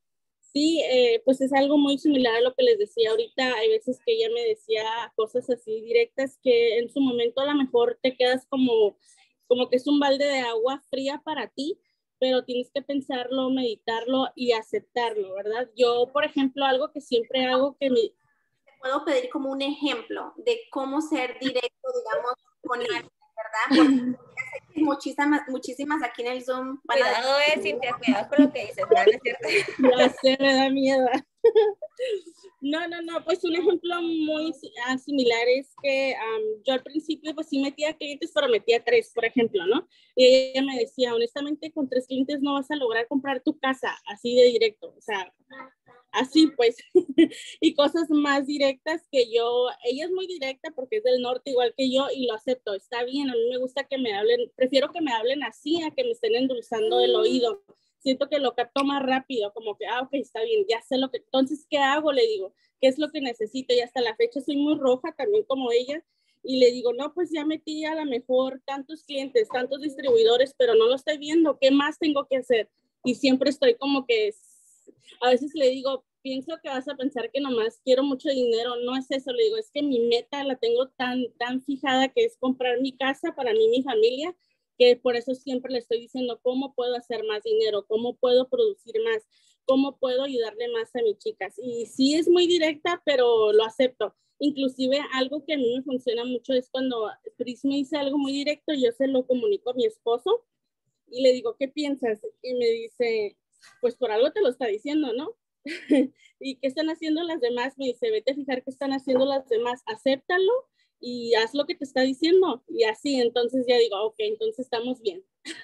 Sí, eh, pues es algo muy similar a lo que les decía ahorita. Hay veces que ella me decía cosas así directas que en su momento a lo mejor te quedas como, como que es un balde de agua fría para ti, pero tienes que pensarlo, meditarlo y aceptarlo, ¿verdad? Yo, por ejemplo, algo que siempre hago que me... Puedo pedir como un ejemplo de cómo ser directo, digamos, con alguien, ¿verdad? Porque ya sé que muchísimas, muchísimas aquí en el Zoom van cuidado, a eh, Cintia, cuidado con lo que dices, ¿no? ¿No es cierto? Ya sé, me da miedo. No, no, no, pues un ejemplo muy uh, similar es que um, yo al principio pues sí metía clientes, pero metía tres, por ejemplo, ¿no? Y ella me decía, honestamente, con tres clientes no vas a lograr comprar tu casa, así de directo, o sea, así pues, y cosas más directas que yo, ella es muy directa porque es del norte igual que yo y lo acepto, está bien, a mí me gusta que me hablen, prefiero que me hablen así a que me estén endulzando el oído. Siento que lo capto más rápido, como que, ah, ok, está bien, ya sé lo que, entonces, ¿qué hago? Le digo, ¿qué es lo que necesito? Y hasta la fecha soy muy roja también como ella, y le digo, no, pues ya metí a lo mejor tantos clientes, tantos distribuidores, pero no lo estoy viendo, ¿qué más tengo que hacer? Y siempre estoy como que, a veces le digo, pienso que vas a pensar que nomás quiero mucho dinero, no es eso, le digo, es que mi meta la tengo tan, tan fijada que es comprar mi casa para mí y mi familia, que por eso siempre le estoy diciendo cómo puedo hacer más dinero, cómo puedo producir más, cómo puedo ayudarle más a mis chicas. Y sí es muy directa, pero lo acepto. Inclusive algo que a mí me funciona mucho es cuando Pris me dice algo muy directo, yo se lo comunico a mi esposo y le digo, ¿qué piensas? Y me dice, pues por algo te lo está diciendo, ¿no? ¿Y qué están haciendo las demás? Me dice, vete a fijar qué están haciendo las demás, acéptalo y haz lo que te está diciendo. Y así, entonces ya digo, ok, entonces estamos bien.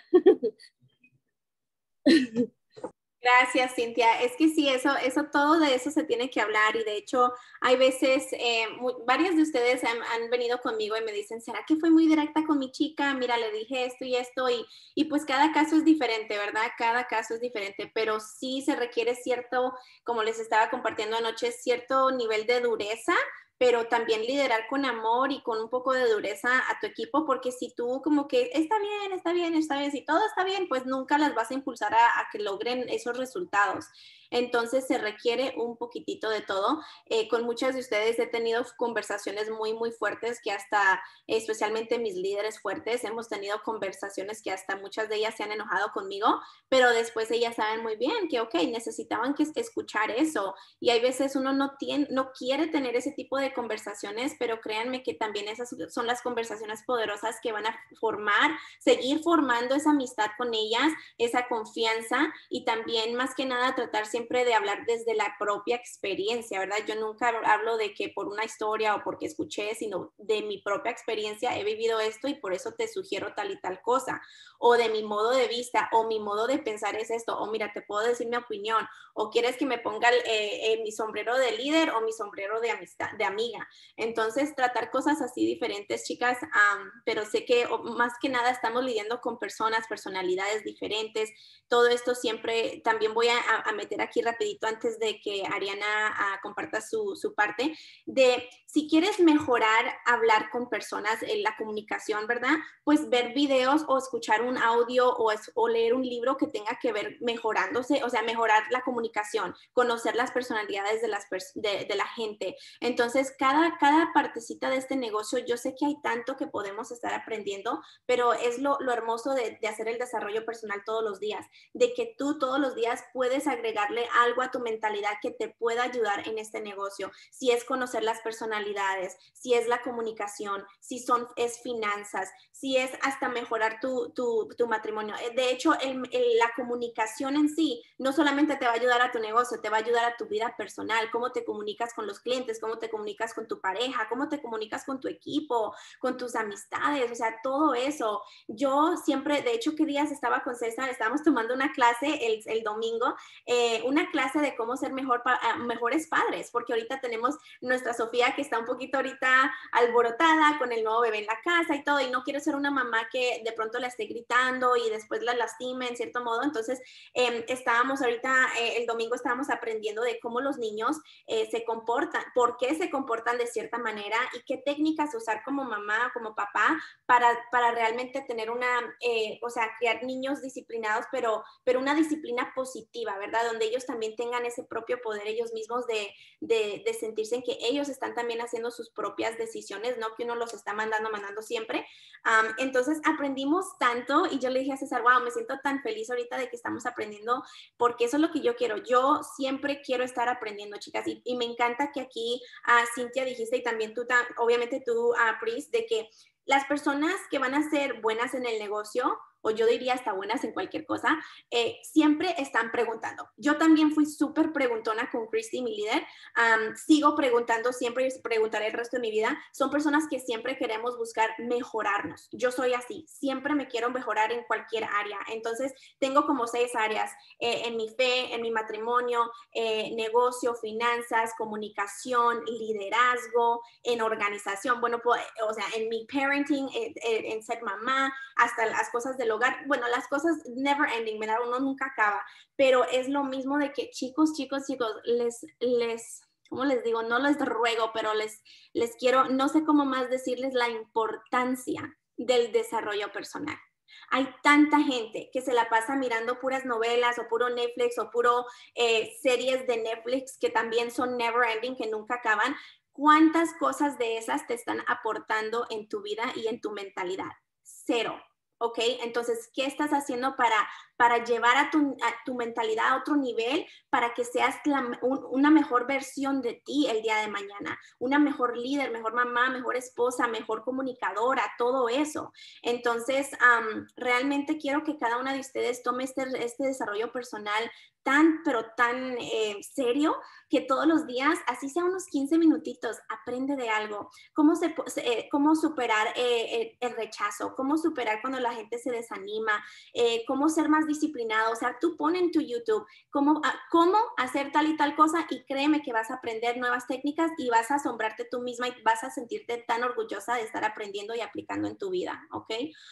Gracias, Cintia. Es que sí, eso, eso, todo de eso se tiene que hablar y de hecho hay veces, eh, muy, varias de ustedes han, han, venido conmigo y me dicen, ¿será que fue muy directa con mi chica? Mira, le dije esto y esto y, y pues cada caso es diferente, ¿verdad? Cada caso es diferente, pero sí se requiere cierto, como les estaba compartiendo anoche, cierto nivel de dureza, pero también liderar con amor y con un poco de dureza a tu equipo, porque si tú como que está bien, está bien, está bien, si todo está bien, pues nunca las vas a impulsar a, a que logren esos resultados. Entonces se requiere un poquitito de todo. Eh, con muchas de ustedes he tenido conversaciones muy, muy fuertes que hasta, especialmente mis líderes fuertes, hemos tenido conversaciones que hasta muchas de ellas se han enojado conmigo, pero después ellas saben muy bien que, ok, necesitaban que escuchar eso. Y hay veces uno no, tiene, no quiere tener ese tipo de conversaciones, pero créanme que también esas son las conversaciones poderosas que van a formar, seguir formando esa amistad con ellas, esa confianza y también más que nada tratar siempre de hablar desde la propia experiencia, ¿verdad? Yo nunca hablo de que por una historia o porque escuché, sino de mi propia experiencia, he vivido esto y por eso te sugiero tal y tal cosa, o de mi modo de vista, o mi modo de pensar es esto, o mira, te puedo decir mi opinión, o quieres que me ponga eh, eh, mi sombrero de líder o mi sombrero de amistad, de amiga. Entonces, tratar cosas así diferentes, chicas, um, pero sé que más que nada estamos lidiando con personas, personalidades diferentes. Todo esto siempre, también voy a, a meter aquí rapidito antes de que Ariana uh, comparta su, su parte, de si quieres mejorar hablar con personas en la comunicación, ¿verdad? Pues ver videos o escuchar un audio o, es, o leer un libro que tenga que ver mejorándose, o sea, mejorar la comunicación, conocer las personalidades de, las pers de, de la gente. Entonces, cada, cada partecita de este negocio, yo sé que hay tanto que podemos estar aprendiendo, pero es lo, lo hermoso de, de hacer el desarrollo personal todos los días, de que tú todos los días puedes agregarle algo a tu mentalidad que te pueda ayudar en este negocio. Si es conocer las personalidades, si es la comunicación, si son, es finanzas, si es hasta mejorar tu, tu, tu matrimonio. De hecho, el, el, la comunicación en sí no solamente te va a ayudar a tu negocio, te va a ayudar a tu vida personal, cómo te comunicas con los clientes, cómo te comunicas con tu pareja, cómo te comunicas con tu equipo, con tus amistades, o sea, todo eso. Yo siempre, de hecho, ¿qué días estaba con César? Estábamos tomando una clase el, el domingo, eh, una clase de cómo ser mejor pa mejores padres, porque ahorita tenemos nuestra Sofía que está un poquito ahorita alborotada con el nuevo bebé en la casa y todo, y no quiero ser una mamá que de pronto la esté gritando y después la lastime en cierto modo. Entonces, eh, estábamos ahorita, eh, el domingo estábamos aprendiendo de cómo los niños eh, se comportan, por qué se comportan comportan de cierta manera y qué técnicas usar como mamá, como papá, para, para realmente tener una, eh, o sea, criar niños disciplinados, pero, pero una disciplina positiva, ¿verdad? Donde ellos también tengan ese propio poder ellos mismos de, de, de sentirse en que ellos están también haciendo sus propias decisiones, no que uno los está mandando, mandando siempre. Um, entonces aprendimos tanto y yo le dije a César, wow, me siento tan feliz ahorita de que estamos aprendiendo porque eso es lo que yo quiero. Yo siempre quiero estar aprendiendo, chicas, y, y me encanta que aquí, uh, Cintia, dijiste, y también tú, obviamente tú, uh, Pris, de que las personas que van a ser buenas en el negocio, o yo diría hasta buenas en cualquier cosa, eh, siempre están preguntando. Yo también fui súper preguntona con Christy, mi líder. Um, sigo preguntando siempre y preguntaré el resto de mi vida. Son personas que siempre queremos buscar mejorarnos. Yo soy así. Siempre me quiero mejorar en cualquier área. Entonces, tengo como seis áreas eh, en mi fe, en mi matrimonio, eh, negocio, finanzas, comunicación, liderazgo, en organización. Bueno, pues, o sea, en mi parenting, en, en ser mamá, hasta las cosas del hogar. Bueno, las cosas never ending, ¿verdad? Uno nunca acaba, pero es lo mismo de que chicos, chicos, chicos, les, les, ¿cómo les digo? No les ruego, pero les, les quiero, no sé cómo más decirles la importancia del desarrollo personal. Hay tanta gente que se la pasa mirando puras novelas o puro Netflix o puro eh, series de Netflix que también son never ending, que nunca acaban. ¿Cuántas cosas de esas te están aportando en tu vida y en tu mentalidad? Cero. ¿Ok? Entonces, ¿qué estás haciendo para, para llevar a tu, a tu mentalidad a otro nivel para que seas la, un, una mejor versión de ti el día de mañana? Una mejor líder, mejor mamá, mejor esposa, mejor comunicadora, todo eso. Entonces, um, realmente quiero que cada una de ustedes tome este, este desarrollo personal tan, pero tan eh, serio, que todos los días, así sea unos quince minutitos, aprende de algo. Cómo, se, eh, cómo superar eh, el, el rechazo, cómo superar cuando la gente se desanima, eh, cómo ser más disciplinado. O sea, tú pon en tu YouTube cómo, a, cómo hacer tal y tal cosa y créeme que vas a aprender nuevas técnicas y vas a asombrarte tú misma y vas a sentirte tan orgullosa de estar aprendiendo y aplicando en tu vida, ¿ok?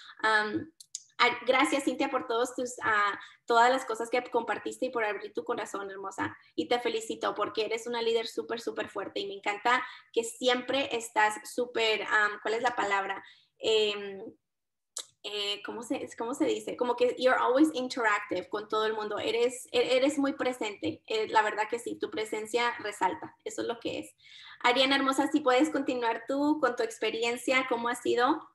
Um, Gracias, Cintia, por todos tus, uh, todas las cosas que compartiste y por abrir tu corazón, hermosa. Y te felicito porque eres una líder súper, súper fuerte y me encanta que siempre estás súper, um, ¿cuál es la palabra? Eh, eh, ¿cómo, se, ¿Cómo se dice? Como que you're always interactive con todo el mundo. Eres, eres muy presente. Eh, la verdad que sí, tu presencia resalta. Eso es lo que es. Ariana, hermosa, si puedes continuar tú con tu experiencia, ¿cómo ha sido?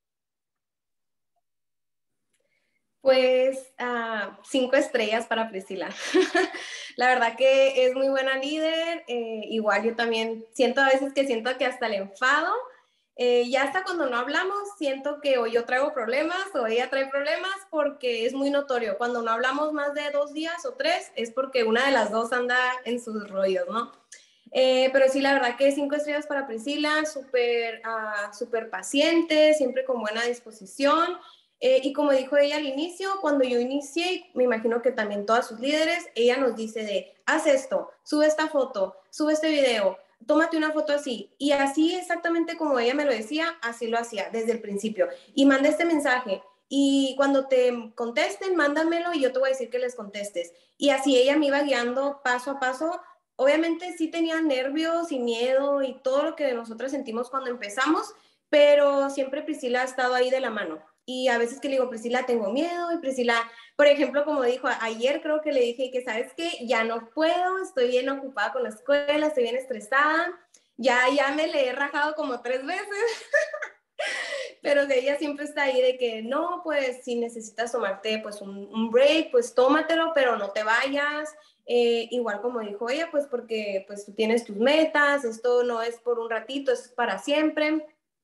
Pues uh, cinco estrellas para Priscila. La verdad que es muy buena líder. Eh, igual yo también siento a veces que siento que hasta le enfado. Eh, ya hasta cuando no hablamos, siento que o yo traigo problemas o ella trae problemas porque es muy notorio. Cuando no hablamos más de dos días o tres es porque una de las dos anda en sus rollos, ¿no? Eh, pero sí, la verdad que cinco estrellas para Priscila, súper uh, súper paciente, siempre con buena disposición. Eh, y como dijo ella al inicio, cuando yo inicié, me imagino que también todas sus líderes, ella nos dice de, haz esto, sube esta foto, sube este video, tómate una foto así. Y así exactamente como ella me lo decía, así lo hacía desde el principio. Y manda este mensaje. Y cuando te contesten, mándamelo y yo te voy a decir que les contestes. Y así ella me iba guiando paso a paso. Obviamente sí tenía nervios y miedo y todo lo que nosotros sentimos cuando empezamos, pero siempre Priscila ha estado ahí de la mano. Y a veces que le digo, Priscila, tengo miedo, y Priscila, por ejemplo, como dijo, ayer creo que le dije que, ¿sabes qué? Ya no puedo, estoy bien ocupada con la escuela, estoy bien estresada, ya, ya me le he rajado como tres veces, pero de ella siempre está ahí de que, no, pues, si necesitas tomarte, pues, un, un break, pues, tómatelo, pero no te vayas. Eh, igual como dijo ella, pues, porque, pues, tú tienes tus metas, esto no es por un ratito, es para siempre.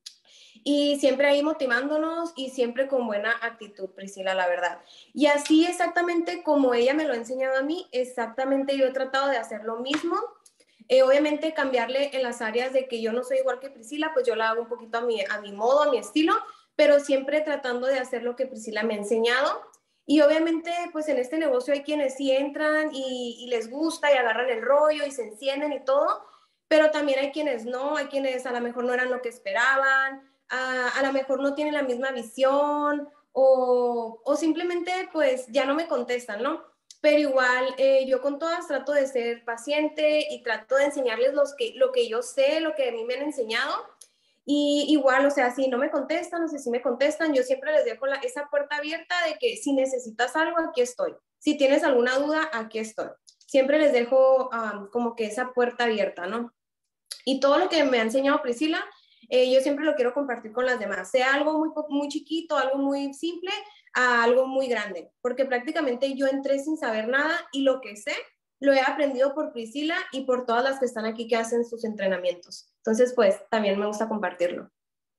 Y siempre ahí motivándonos y siempre con buena actitud, Priscila, la verdad. Y así exactamente como ella me lo ha enseñado a mí, exactamente yo he tratado de hacer lo mismo. Eh, obviamente cambiarle en las áreas de que yo no soy igual que Priscila, pues yo la hago un poquito a mi, a mi modo, a mi estilo, pero siempre tratando de hacer lo que Priscila me ha enseñado. Y obviamente, pues en este negocio hay quienes sí entran y, y les gusta y agarran el rollo y se encienden y todo, pero también hay quienes no, hay quienes a lo mejor no eran lo que esperaban, a, a lo mejor no tienen la misma visión o, o simplemente pues ya no me contestan, ¿no? pero igual eh, yo con todas trato de ser paciente y trato de enseñarles los que, lo que yo sé, lo que a mí me han enseñado. Y igual, o sea, si no me contestan, o sea, si me contestan, yo siempre les dejo la, esa puerta abierta de que si necesitas algo, aquí estoy. Si tienes alguna duda, aquí estoy. Siempre les dejo um, como que esa puerta abierta, ¿no? Y todo lo que me ha enseñado Priscila, eh, yo siempre lo quiero compartir con las demás, sea algo muy, muy chiquito, algo muy simple, a algo muy grande, porque prácticamente yo entré sin saber nada y lo que sé lo he aprendido por Priscila y por todas las que están aquí que hacen sus entrenamientos. Entonces, pues, también me gusta compartirlo.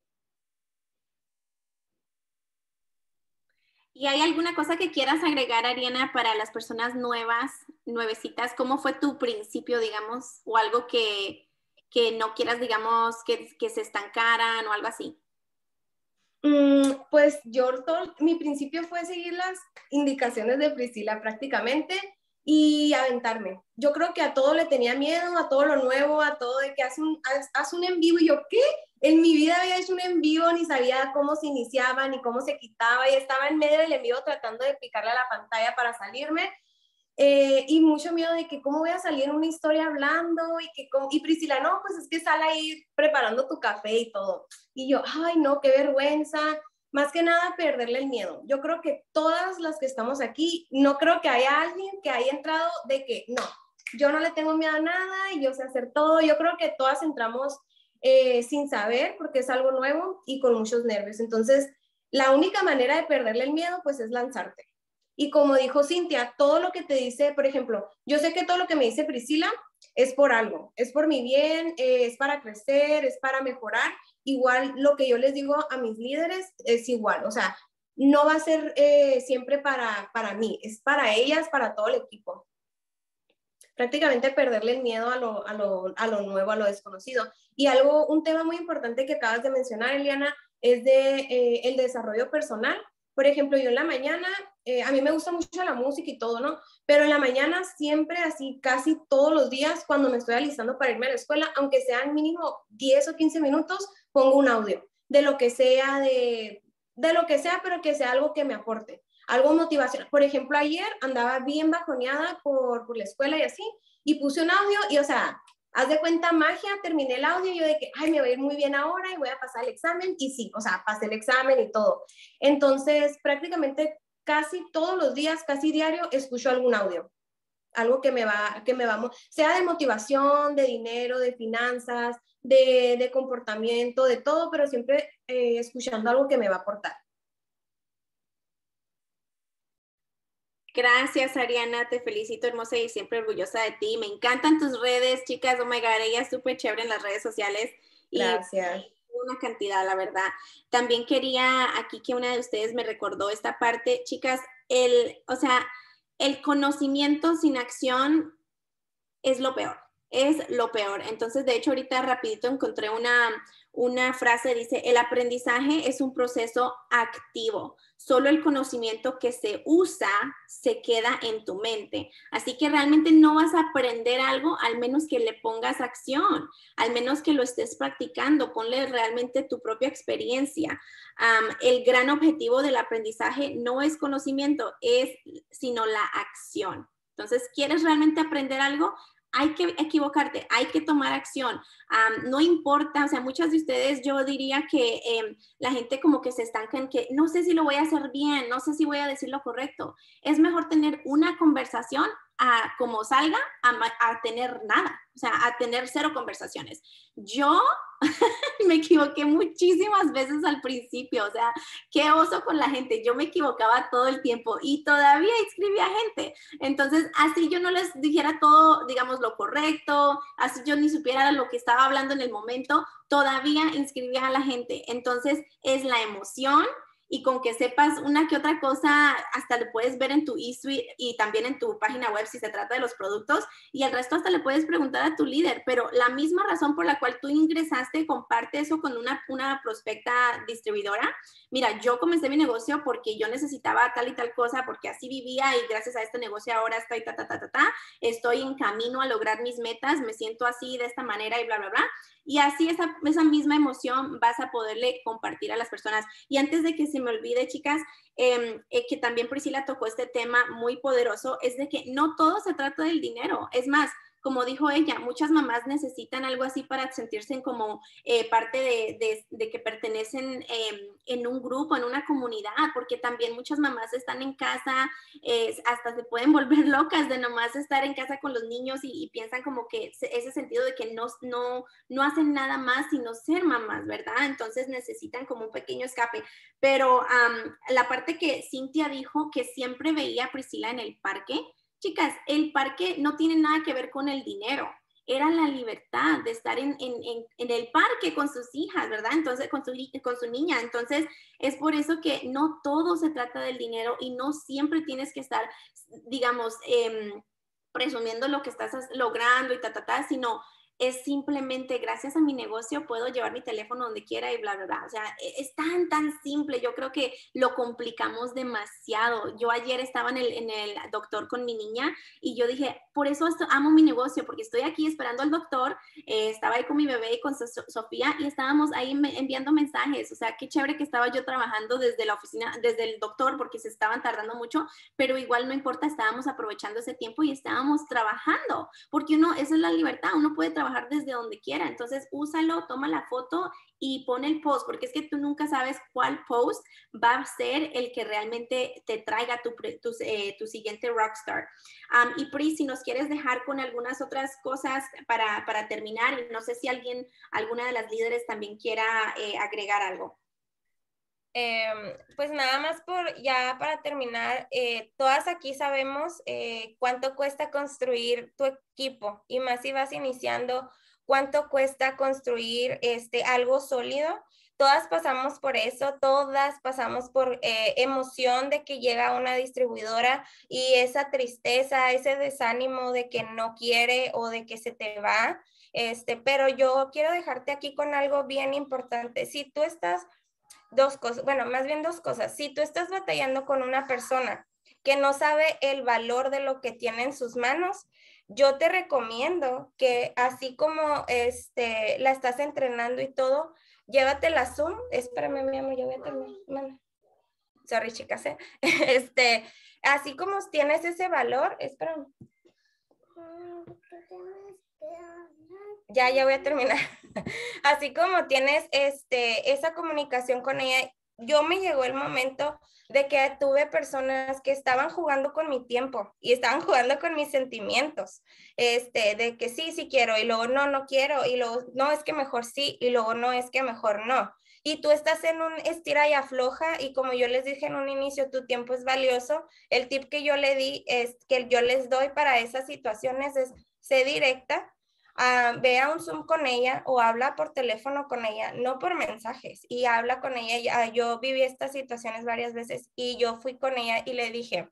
¿Y hay alguna cosa que quieras agregar, Ariana, para las personas nuevas, nuevecitas? ¿Cómo fue tu principio, digamos, o algo que, que no quieras, digamos, que, que se estancaran o algo así? Mm, pues yo, todo, mi principio fue seguir las indicaciones de Priscila prácticamente y aventarme. Yo creo que a todo le tenía miedo, a todo lo nuevo, a todo de que haz un, haz, haz un en vivo. Y yo, ¿qué? En mi vida había hecho un en vivo, ni sabía cómo se iniciaba, ni cómo se quitaba, y estaba en medio del en vivo tratando de picarle a la pantalla para salirme. Eh, y mucho miedo de que cómo voy a salir en una historia hablando y que y Priscila, no, pues es que sal ahí preparando tu café y todo. Y yo, ay, no, qué vergüenza. Más que nada perderle el miedo. Yo creo que todas las que estamos aquí, no creo que haya alguien que haya entrado de que no, yo no le tengo miedo a nada y yo sé hacer todo. Yo creo que todas entramos eh, sin saber porque es algo nuevo y con muchos nervios. Entonces, la única manera de perderle el miedo pues es lanzarte. Y como dijo Cintia, todo lo que te dice, por ejemplo, yo sé que todo lo que me dice Priscila es por algo, es por mi bien, eh, es para crecer, es para mejorar. Igual lo que yo les digo a mis líderes es igual, o sea, no va a ser eh, siempre para, para mí, es para ellas, para todo el equipo. Prácticamente perderle el miedo a lo, a lo, a lo nuevo, a lo desconocido. Y algo, un tema muy importante que acabas de mencionar, Eliana, es de eh, el desarrollo personal. Por ejemplo, yo en la mañana, eh, a mí me gusta mucho la música y todo, ¿no? Pero en la mañana siempre, así casi todos los días, cuando me estoy alistando para irme a la escuela, aunque sean mínimo diez o quince minutos, pongo un audio de lo que sea, de, de lo que sea, pero que sea algo que me aporte, algo motivacional. Por ejemplo, ayer andaba bien bajoneada por, por la escuela y así, y puse un audio y, o sea, haz de cuenta magia, terminé el audio y yo de que, ay, me va a ir muy bien ahora y voy a pasar el examen. Y sí, o sea, pasé el examen y todo. Entonces, prácticamente casi todos los días, casi diario, escucho algún audio. Algo que me va, que me va, sea de motivación, de dinero, de finanzas, de, de comportamiento, de todo, pero siempre eh, escuchando algo que me va a aportar. Gracias, Ariana, te felicito, hermosa, y siempre orgullosa de ti. Me encantan tus redes, chicas, oh my God, ella es súper chévere en las redes sociales. Gracias. Y una cantidad, la verdad. También quería aquí que una de ustedes me recordó esta parte, chicas, el, o sea, el conocimiento sin acción es lo peor. Es lo peor. Entonces, de hecho, ahorita rapidito encontré una, una frase, dice, el aprendizaje es un proceso activo. Solo el conocimiento que se usa se queda en tu mente. Así que realmente no vas a aprender algo al menos que le pongas acción, al menos que lo estés practicando, ponle realmente tu propia experiencia. Um, el gran objetivo del aprendizaje no es conocimiento, es sino la acción. Entonces, ¿quieres realmente aprender algo? Hay que equivocarte, hay que tomar acción. Um, no importa, o sea, muchas de ustedes yo diría que eh, la gente como que se estanca en que no sé si lo voy a hacer bien, no sé si voy a decir lo correcto. Es mejor tener una conversación a como salga a, a tener nada, o sea, a tener cero conversaciones. Yo me equivoqué muchísimas veces al principio, o sea, qué oso con la gente. Yo me equivocaba todo el tiempo y todavía inscribía gente. Entonces, así yo no les dijera todo, digamos, lo correcto, así yo ni supiera lo que estaba hablando en el momento, todavía inscribía a la gente. Entonces, es la emoción. Y con que sepas una que otra cosa, hasta le puedes ver en tu eSuite y también en tu página web si se trata de los productos, y el resto hasta le puedes preguntar a tu líder, pero la misma razón por la cual tú ingresaste, comparte eso con una, una prospecta distribuidora. Mira, yo comencé mi negocio porque yo necesitaba tal y tal cosa, porque así vivía y gracias a este negocio ahora estoy ta, ta, ta, ta, ta, estoy en camino a lograr mis metas, me siento así de esta manera y bla, bla, bla. Y así esa, esa misma emoción vas a poderle compartir a las personas. Y antes de que se me olvide, chicas, eh, eh, que también Priscila tocó este tema muy poderoso, es de que no todo se trata del dinero. Es más, como dijo ella, muchas mamás necesitan algo así para sentirse como eh, parte de, de, de que pertenecen eh, en un grupo, en una comunidad, porque también muchas mamás están en casa, eh, hasta se pueden volver locas de nomás estar en casa con los niños y, y piensan como que ese sentido de que no, no, no hacen nada más sino ser mamás, ¿verdad? Entonces necesitan como un pequeño escape. Pero um, la parte que Cintia dijo que siempre veía a Priscila en el parque, chicas, el parque no tiene nada que ver con el dinero, era la libertad de estar en, en, en, en el parque con sus hijas, ¿verdad? Entonces, con su, con su niña. Entonces, es por eso que no todo se trata del dinero y no siempre tienes que estar, digamos, eh, presumiendo lo que estás logrando y ta, ta, ta, sino es simplemente gracias a mi negocio puedo llevar mi teléfono donde quiera y bla, bla, bla. O sea, es tan, tan simple. Yo creo que lo complicamos demasiado. Yo ayer estaba en el, en el doctor con mi niña y yo dije, por eso esto, amo mi negocio, porque estoy aquí esperando al doctor. Eh, estaba ahí con mi bebé y con so Sofía y estábamos ahí me enviando mensajes. O sea, qué chévere que estaba yo trabajando desde la oficina, desde el doctor, porque se estaban tardando mucho, pero igual no importa, estábamos aprovechando ese tiempo y estábamos trabajando, porque uno, esa es la libertad, uno puede trabajar desde donde quiera. Entonces úsalo, toma la foto y pon el post, porque es que tú nunca sabes cuál post va a ser el que realmente te traiga tu, tu, eh, tu siguiente rockstar. Um, y Pri, si nos quieres dejar con algunas otras cosas para, para terminar, y no sé si alguien, alguna de las líderes también quiera eh, agregar algo. Eh, pues nada más por ya para terminar, eh, todas aquí sabemos eh, cuánto cuesta construir tu equipo y más si vas iniciando, cuánto cuesta construir este, algo sólido. Todas pasamos por eso, todas pasamos por eh, emoción de que llega una distribuidora y esa tristeza, ese desánimo de que no quiere o de que se te va. Este, pero yo quiero dejarte aquí con algo bien importante. Si tú estás Dos cosas, bueno, más bien dos cosas. Si tú estás batallando con una persona que no sabe el valor de lo que tiene en sus manos, yo te recomiendo que así como este, la estás entrenando y todo, llévatela a Zoom. Espérame, mi amor, ya voy a terminar. Sorry, chicas, ¿eh? Este, así como tienes ese valor, espérame. Ya, ya voy a terminar. Así como tienes este, esa comunicación con ella, yo me llegó el momento de que tuve personas que estaban jugando con mi tiempo y estaban jugando con mis sentimientos, este, de que sí, sí quiero, y luego no, no quiero, y luego no, es que mejor sí, y luego no, es que mejor no. Y tú estás en un estira y afloja, y como yo les dije en un inicio, tu tiempo es valioso. El tip que yo le di es que yo les doy para esas situaciones es sé directa, uh, ve a un Zoom con ella o habla por teléfono con ella, no por mensajes, y habla con ella. Yo viví estas situaciones varias veces y yo fui con ella y le dije,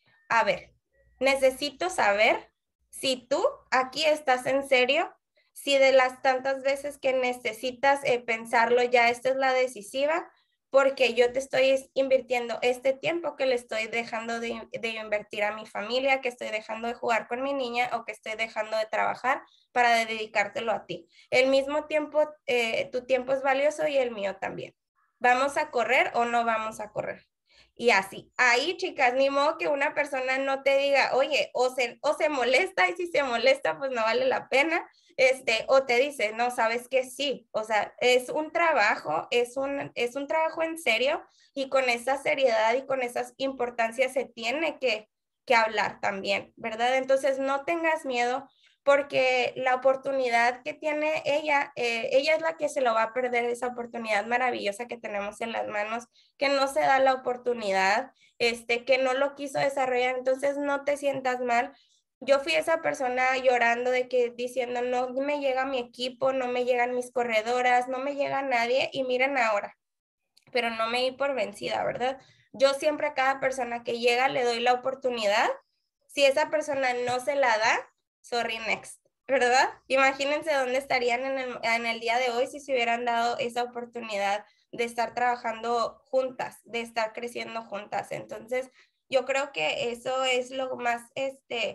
a ver, necesito saber si tú aquí estás en serio, si de las tantas veces que necesitas eh, pensarlo ya esta es la decisiva, porque yo te estoy invirtiendo este tiempo que le estoy dejando de, de invertir a mi familia, que estoy dejando de jugar con mi niña o que estoy dejando de trabajar para dedicártelo a ti. El mismo tiempo, eh, tu tiempo es valioso y el mío también. ¿Vamos a correr o no vamos a correr? Y así, ahí chicas, ni modo que una persona no te diga, oye, o se, o se molesta, y si se molesta, pues no vale la pena, este, o te dice, no, sabes que sí, o sea, es un trabajo, es un, es un trabajo en serio, y con esa seriedad y con esas importancias se tiene que, que hablar también, ¿verdad? Entonces no tengas miedo, porque la oportunidad que tiene ella, eh, ella es la que se lo va a perder, esa oportunidad maravillosa que tenemos en las manos, que no se da la oportunidad, este, que no lo quiso desarrollar. Entonces no te sientas mal. Yo fui esa persona llorando de que diciendo, no me llega mi equipo, no me llegan mis corredoras, no me llega nadie, y miren ahora, pero no me di por vencida, ¿verdad? Yo siempre a cada persona que llega le doy la oportunidad. Si esa persona no se la da, sorry, next, ¿verdad? Imagínense dónde estarían en el, en el día de hoy si se hubieran dado esa oportunidad de estar trabajando juntas, de estar creciendo juntas. Entonces, yo creo que eso es lo más, este,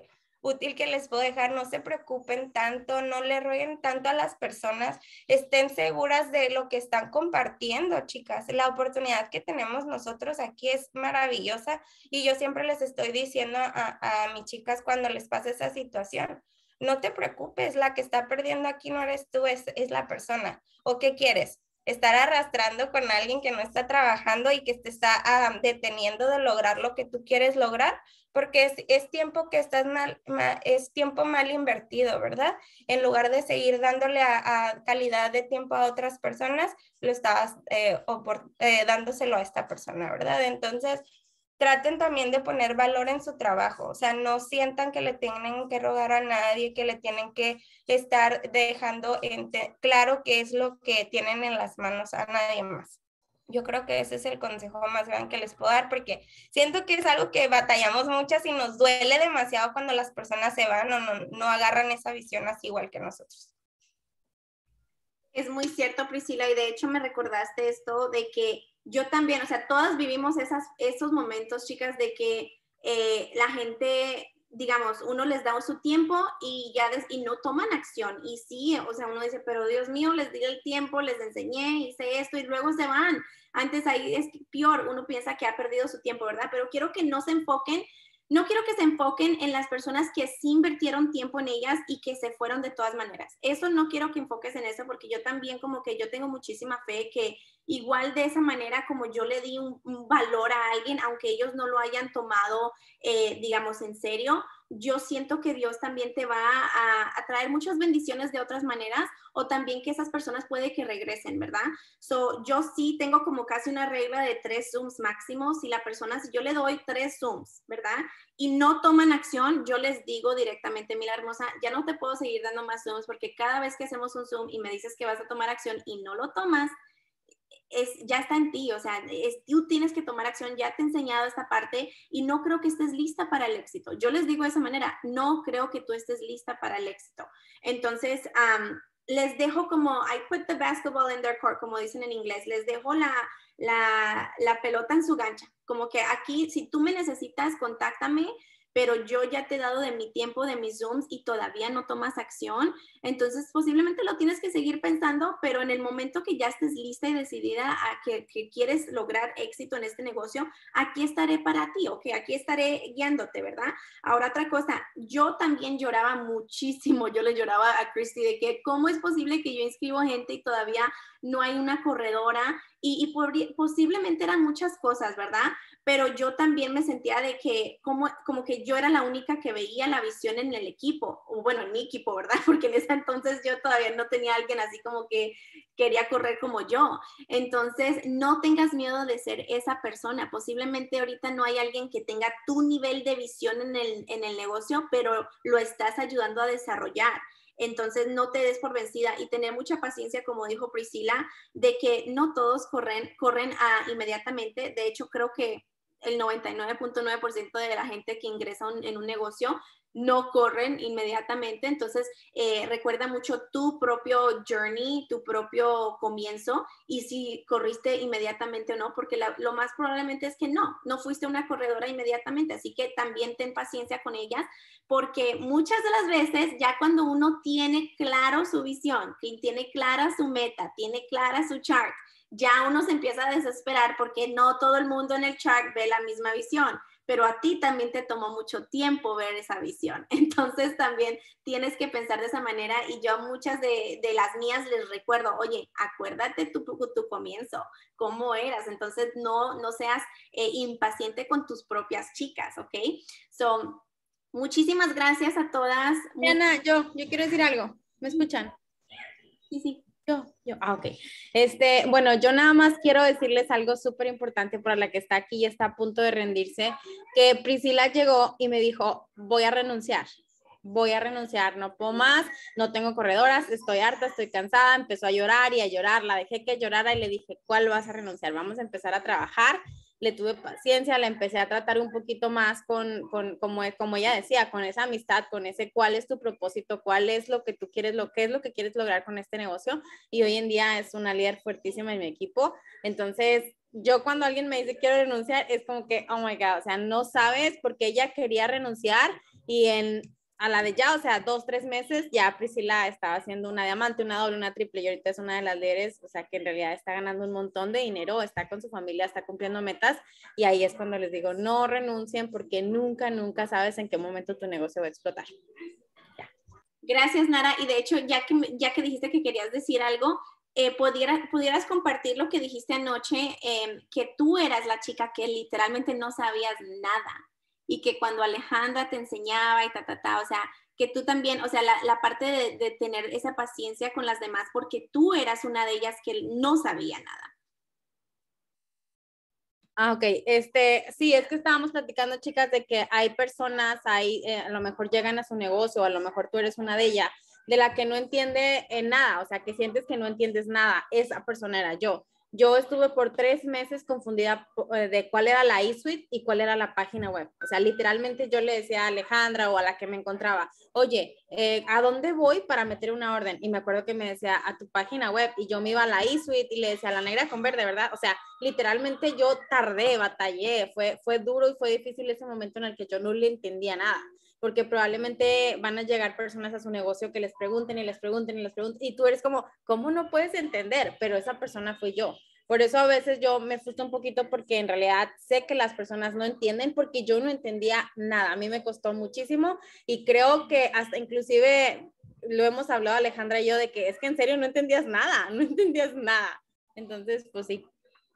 útil que les puedo dejar. No se preocupen tanto, no le rueguen tanto a las personas, estén seguras de lo que están compartiendo, chicas. La oportunidad que tenemos nosotros aquí es maravillosa y yo siempre les estoy diciendo a, a mis chicas cuando les pasa esa situación, no te preocupes, la que está perdiendo aquí no eres tú, es, es la persona. ¿O qué quieres? Estar arrastrando con alguien que no está trabajando y que te está uh, deteniendo de lograr lo que tú quieres lograr, porque es, es tiempo que estás mal, mal, es tiempo mal invertido, ¿verdad? En lugar de seguir dándole a, a calidad de tiempo a otras personas, lo estabas eh, o por, eh, dándoselo a esta persona, ¿verdad? Entonces, traten también de poner valor en su trabajo, o sea, no sientan que le tienen que rogar a nadie, que le tienen que estar dejando en claro qué es lo que tienen en las manos a nadie más. Yo creo que ese es el consejo más grande que les puedo dar, porque siento que es algo que batallamos muchas y nos duele demasiado cuando las personas se van o no, no agarran esa visión así igual que nosotros. Es muy cierto, Priscila, y de hecho me recordaste esto de que yo también, o sea, todas vivimos esas, esos momentos, chicas, de que eh, la gente, digamos, uno les da su tiempo y ya des, y no toman acción. Y sí, o sea, uno dice, pero Dios mío, les di el tiempo, les enseñé, hice esto y luego se van. Antes ahí es peor, uno piensa que ha perdido su tiempo, ¿verdad? Pero quiero que no se enfoquen. No quiero que se enfoquen en las personas que sí invirtieron tiempo en ellas y que se fueron de todas maneras. Eso no quiero que enfoques en eso porque yo también como que yo tengo muchísima fe que igual de esa manera como yo le di un, un valor a alguien, aunque ellos no lo hayan tomado, eh, digamos, en serio, yo siento que Dios también te va a, a traer muchas bendiciones de otras maneras o también que esas personas puede que regresen, ¿verdad? So, yo sí tengo como casi una regla de tres Zooms máximo. Si la persona, si yo le doy tres Zooms, ¿verdad? Y no toman acción, yo les digo directamente, mira hermosa, ya no te puedo seguir dando más Zooms porque cada vez que hacemos un Zoom y me dices que vas a tomar acción y no lo tomas, es, ya está en ti, o sea, es, tú tienes que tomar acción, ya te he enseñado esta parte y no creo que estés lista para el éxito. Yo les digo de esa manera, no creo que tú estés lista para el éxito. Entonces, um, les dejo como, I put the basketball in their court, como dicen en inglés, les dejo la, la, la pelota en su gancha, como que aquí, si tú me necesitas, contáctame, pero yo ya te he dado de mi tiempo, de mis Zooms y todavía no tomas acción, entonces posiblemente lo tienes que seguir pensando, pero en el momento que ya estés lista y decidida a que, que quieres lograr éxito en este negocio, aquí estaré para ti, ok, aquí estaré guiándote, ¿verdad? Ahora otra cosa, yo también lloraba muchísimo, yo le lloraba a Christy de que cómo es posible que yo inscribo gente y todavía no hay una corredora y, y por, posiblemente eran muchas cosas, ¿verdad? Pero yo también me sentía de que como, como que yo era la única que veía la visión en el equipo, o bueno, en mi equipo, ¿verdad? Porque en ese entonces yo todavía no tenía alguien así como que quería correr como yo. Entonces, no tengas miedo de ser esa persona. Posiblemente ahorita no hay alguien que tenga tu nivel de visión en el, en el negocio, pero lo estás ayudando a desarrollar. Entonces, no te des por vencida y tener mucha paciencia, como dijo Priscila, de que no todos corren, corren a, inmediatamente. De hecho, creo que el noventa y nueve punto nueve por ciento de la gente que ingresa un, en un negocio no corren inmediatamente. Entonces, eh, recuerda mucho tu propio journey, tu propio comienzo y si corriste inmediatamente o no, porque la, lo más probablemente es que no, no fuiste una corredora inmediatamente. Así que también ten paciencia con ellas, porque muchas de las veces ya cuando uno tiene claro su visión, que tiene clara su meta, tiene clara su chart, ya uno se empieza a desesperar porque no todo el mundo en el chart ve la misma visión, pero a ti también te tomó mucho tiempo ver esa visión. Entonces también tienes que pensar de esa manera y yo a muchas de, de las mías les recuerdo, oye, acuérdate tu, tu comienzo, cómo eras. Entonces no, no seas eh, impaciente con tus propias chicas, ¿ok? So, muchísimas gracias a todas. Diana, yo, yo quiero decir algo. ¿Me escuchan? Sí, sí. Yo, yo, ah, ok. Este, bueno, yo nada más quiero decirles algo súper importante para la que está aquí y está a punto de rendirse, que Priscila llegó y me dijo, voy a renunciar, voy a renunciar, no puedo más, no tengo corredoras, estoy harta, estoy cansada, empezó a llorar y a llorar, la dejé que llorara y le dije, ¿cuál vas a renunciar? Vamos a empezar a trabajar. Le tuve paciencia, la empecé a tratar un poquito más con, con como, como ella decía, con esa amistad, con ese cuál es tu propósito, cuál es lo que tú quieres, lo que es lo que quieres lograr con este negocio. Y hoy en día es una líder fuertísima en mi equipo. Entonces, yo cuando alguien me dice quiero renunciar, es como que, oh my God, o sea, no sabes, porque ella quería renunciar y en a la de ya, o sea, dos, tres meses, ya Priscila estaba haciendo una diamante, una doble, una triple, y ahorita es una de las líderes, o sea, que en realidad está ganando un montón de dinero, está con su familia, está cumpliendo metas, y ahí es cuando les digo, no renuncien, porque nunca, nunca sabes en qué momento tu negocio va a explotar. Ya. Gracias, Nara, y de hecho, ya que, ya que dijiste que querías decir algo, eh, pudiera, pudieras compartir lo que dijiste anoche, eh, que tú eras la chica que literalmente no sabías nada, y que cuando Alejandra te enseñaba y ta, ta, ta, o sea, que tú también, o sea, la, la parte de, de tener esa paciencia con las demás, porque tú eras una de ellas que no sabía nada. Ah, ok. Este, sí, es que estábamos platicando, chicas, de que hay personas ahí, eh, a lo mejor llegan a su negocio, a lo mejor tú eres una de ellas, de la que no entiende eh, nada, o sea, que sientes que no entiendes nada. Esa persona era yo. Yo estuve por tres meses confundida de cuál era la eSuite y cuál era la página web. O sea, literalmente yo le decía a Alejandra o a la que me encontraba, oye, eh, ¿a dónde voy para meter una orden? Y me acuerdo que me decía, a tu página web. Y yo me iba a la eSuite y le decía, la negra con verde, ¿verdad? O sea, literalmente yo tardé, batallé, fue, fue duro y fue difícil ese momento en el que yo no le entendía nada. Porque probablemente van a llegar personas a su negocio que les pregunten y les pregunten y les pregunten, y tú eres como, ¿cómo no puedes entender? Pero esa persona fui yo. Por eso a veces yo me frustro un poquito porque en realidad sé que las personas no entienden porque yo no entendía nada. A mí me costó muchísimo y creo que hasta inclusive lo hemos hablado Alejandra y yo de que es que en serio no entendías nada, no entendías nada. Entonces, pues sí.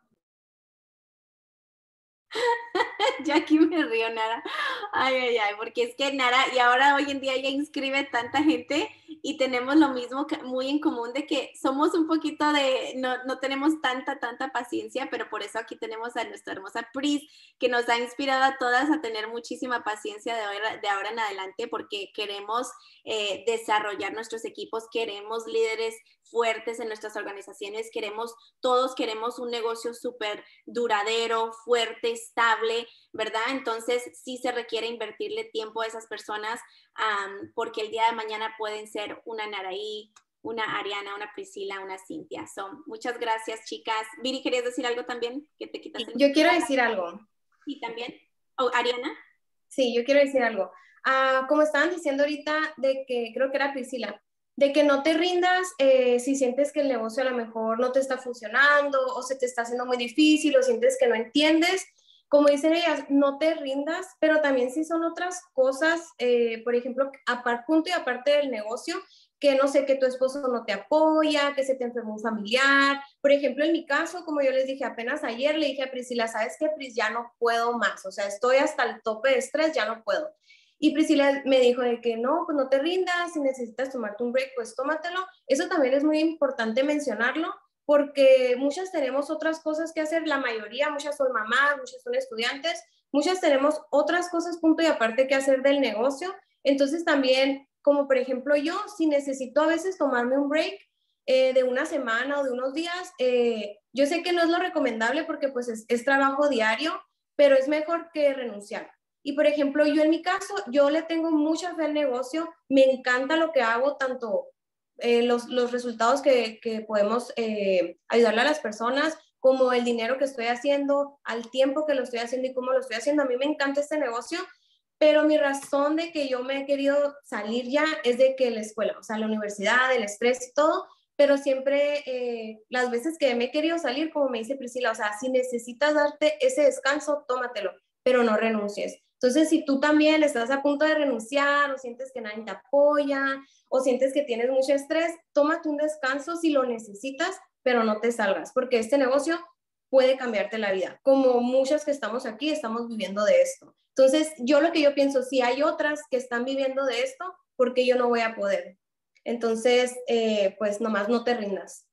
Yo aquí me río, Nara. Ay, ay, ay, porque es que Nara, y ahora hoy en día ya inscribe tanta gente y tenemos lo mismo que, muy en común de que somos un poquito de, no, no tenemos tanta, tanta paciencia, pero por eso aquí tenemos a nuestra hermosa Pris, que nos ha inspirado a todas a tener muchísima paciencia de ahora, de ahora en adelante, porque queremos eh, desarrollar nuestros equipos, queremos líderes fuertes en nuestras organizaciones, queremos, todos queremos un negocio súper duradero, fuerte, estable, ¿verdad? Entonces sí se requiere invertirle tiempo a esas personas um, porque el día de mañana pueden ser una Naraí, una Ariana, una Priscila, una Cintia. So, muchas gracias, chicas. Viri, ¿querías decir algo también? Que te quitas el... Yo quiero decir algo. Sí, también. ¿O Ariana? Sí, yo quiero decir algo. Uh, como estaban diciendo ahorita, de que creo que era Priscila, de que no te rindas eh, si sientes que el negocio a lo mejor no te está funcionando o se te está haciendo muy difícil o sientes que no entiendes. Como dicen ellas, no te rindas, pero también si son otras cosas, eh, por ejemplo, aparte, punto y aparte del negocio, que no sé, que tu esposo no te apoya, que se te enfermó un familiar. Por ejemplo, en mi caso, como yo les dije apenas ayer, le dije a Priscila, ¿sabes qué, Pris? Ya no puedo más, o sea, estoy hasta el tope de estrés, ya no puedo. Y Priscila me dijo de que no, pues no te rindas, si necesitas tomarte un break, pues tómatelo. Eso también es muy importante mencionarlo, porque muchas tenemos otras cosas que hacer, la mayoría, muchas son mamás, muchas son estudiantes, muchas tenemos otras cosas punto y aparte que hacer del negocio. Entonces también, como por ejemplo yo, si necesito a veces tomarme un break eh, de una semana o de unos días, eh, yo sé que no es lo recomendable porque pues es, es trabajo diario, pero es mejor que renunciar. Y por ejemplo, yo en mi caso, yo le tengo mucha fe al negocio, me encanta lo que hago, tanto eh, los, los resultados que, que podemos eh, ayudarle a las personas, como el dinero que estoy haciendo, al tiempo que lo estoy haciendo y cómo lo estoy haciendo. A mí me encanta este negocio, pero mi razón de que yo me he querido salir ya es de que la escuela, o sea, la universidad, el estrés y todo, pero siempre eh, las veces que me he querido salir, como me dice Priscila, o sea, si necesitas darte ese descanso, tómatelo, pero no renuncies. Entonces, si tú también estás a punto de renunciar o sientes que nadie te apoya o sientes que tienes mucho estrés, tómate un descanso si lo necesitas, pero no te salgas, porque este negocio puede cambiarte la vida. Como muchas que estamos aquí, estamos viviendo de esto. Entonces, yo lo que yo pienso, si hay otras que están viviendo de esto, ¿por qué yo no voy a poder? Entonces, eh, pues nomás no te rindas.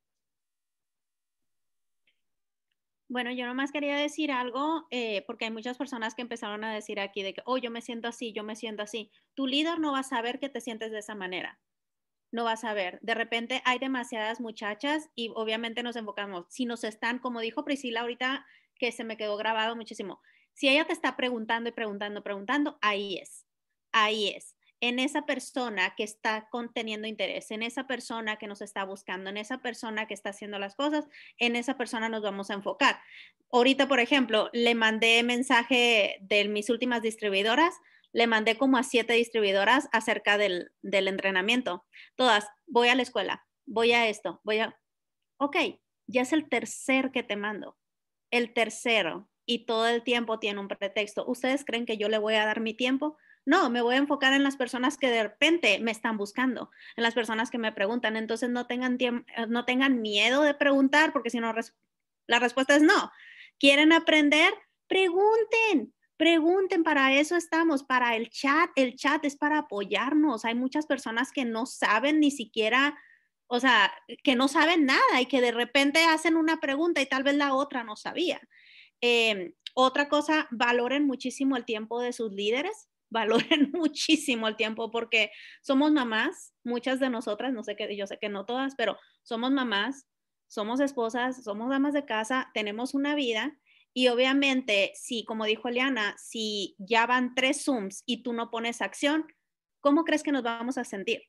Bueno, yo nomás quería decir algo, eh, porque hay muchas personas que empezaron a decir aquí de que, oh, yo me siento así, yo me siento así. Tu líder no va a saber que te sientes de esa manera. No va a saber. De repente hay demasiadas muchachas y obviamente nos enfocamos. Si nos están, como dijo Priscila ahorita, que se me quedó grabado muchísimo. Si ella te está preguntando y preguntando, preguntando, ahí es. Ahí es. En esa persona que está conteniendo interés, en esa persona que nos está buscando, en esa persona que está haciendo las cosas, en esa persona nos vamos a enfocar. Ahorita, por ejemplo, le mandé mensaje de mis últimas distribuidoras, Le mandé como a siete distribuidoras acerca del, del entrenamiento. Todas, voy a la escuela, voy a esto, voy a... Ok, ya es el tercer que te mando. El tercero. Y todo el tiempo tiene un pretexto. ¿Ustedes creen que yo le voy a dar mi tiempo? No, me voy a enfocar en las personas que de repente me están buscando, en las personas que me preguntan. Entonces no tengan, no tengan miedo de preguntar, porque si no, res la respuesta es no. ¿Quieren aprender? Pregunten. Pregunten, para eso estamos, para el chat. El chat es para apoyarnos. Hay muchas personas que no saben ni siquiera, o sea, que no saben nada y que de repente hacen una pregunta y tal vez la otra no sabía. Eh, otra cosa, valoren muchísimo el tiempo de sus líderes, valoren muchísimo el tiempo porque somos mamás, muchas de nosotras, no sé qué, yo sé que no todas, pero somos mamás, somos esposas, somos damas de casa, tenemos una vida. Y obviamente, si, como dijo Eliana, si ya van tres Zooms y tú no pones acción, ¿cómo crees que nos vamos a sentir?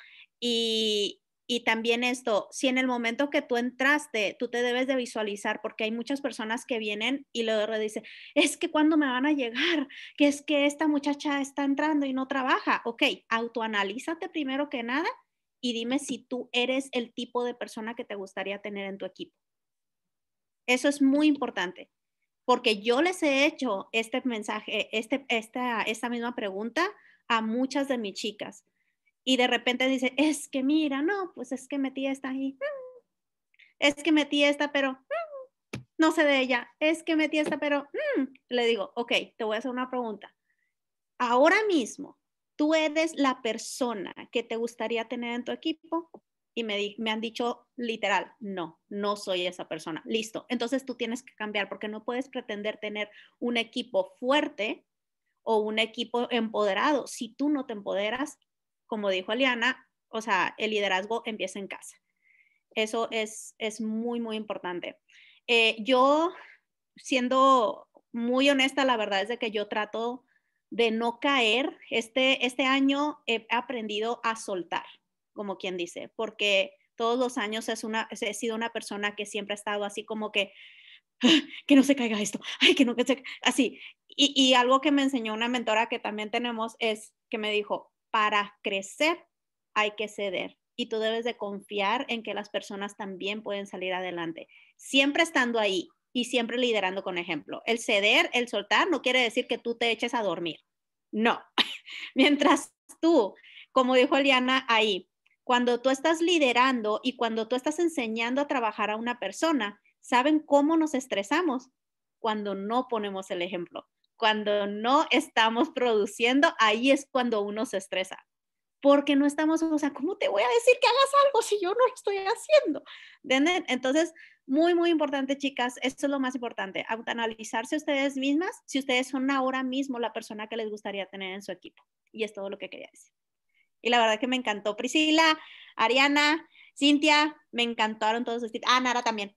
Y, y también esto, si en el momento que tú entraste, tú te debes de visualizar, porque hay muchas personas que vienen y luego dicen, es que ¿cuándo me van a llegar? Que es que esta muchacha está entrando y no trabaja. Ok, autoanalízate primero que nada y dime si tú eres el tipo de persona que te gustaría tener en tu equipo. Eso es muy importante. Porque yo les he hecho este mensaje, este, esta, esta misma pregunta a muchas de mis chicas. Y de repente dice, es que mira, no, pues es que metí esta ahí. Es que metí esta, pero no sé de ella. Es que metí esta, pero le digo, ok, te voy a hacer una pregunta. Ahora mismo, ¿tú eres la persona que te gustaría tener en tu equipo? Y me, di, me han dicho literal, no, no soy esa persona. Listo. Entonces tú tienes que cambiar porque no puedes pretender tener un equipo fuerte o un equipo empoderado si tú no te empoderas. Como dijo Eliana, o sea, el liderazgo empieza en casa. Eso es, es muy, muy importante. Eh, yo, siendo muy honesta, la verdad es de que yo trato de no caer. Este, este año he aprendido a soltar, como quien dice, porque todos los años es una, he sido una persona que siempre ha estado así como que, que no se caiga esto, ay, que no, que se, así. Y, y algo que me enseñó una mentora que también tenemos es que me dijo, para crecer hay que ceder y tú debes de confiar en que las personas también pueden salir adelante, siempre estando ahí y siempre liderando con ejemplo. El ceder, el soltar no quiere decir que tú te eches a dormir, no. Mientras tú, como dijo Eliana ahí, cuando tú estás liderando y cuando tú estás enseñando a trabajar a una persona, ¿saben cómo nos estresamos? Cuando no ponemos el ejemplo, cuando no estamos produciendo, ahí es cuando uno se estresa. Porque no estamos, o sea, ¿cómo te voy a decir que hagas algo si yo no lo estoy haciendo? ¿Entienden? Entonces, muy, muy importante, chicas, esto es lo más importante, autoanalizarse ustedes mismas si ustedes son ahora mismo la persona que les gustaría tener en su equipo. Y es todo lo que quería decir. Y la verdad que me encantó Priscila, Ariana, Cintia, me encantaron todos. Ah, Nara también.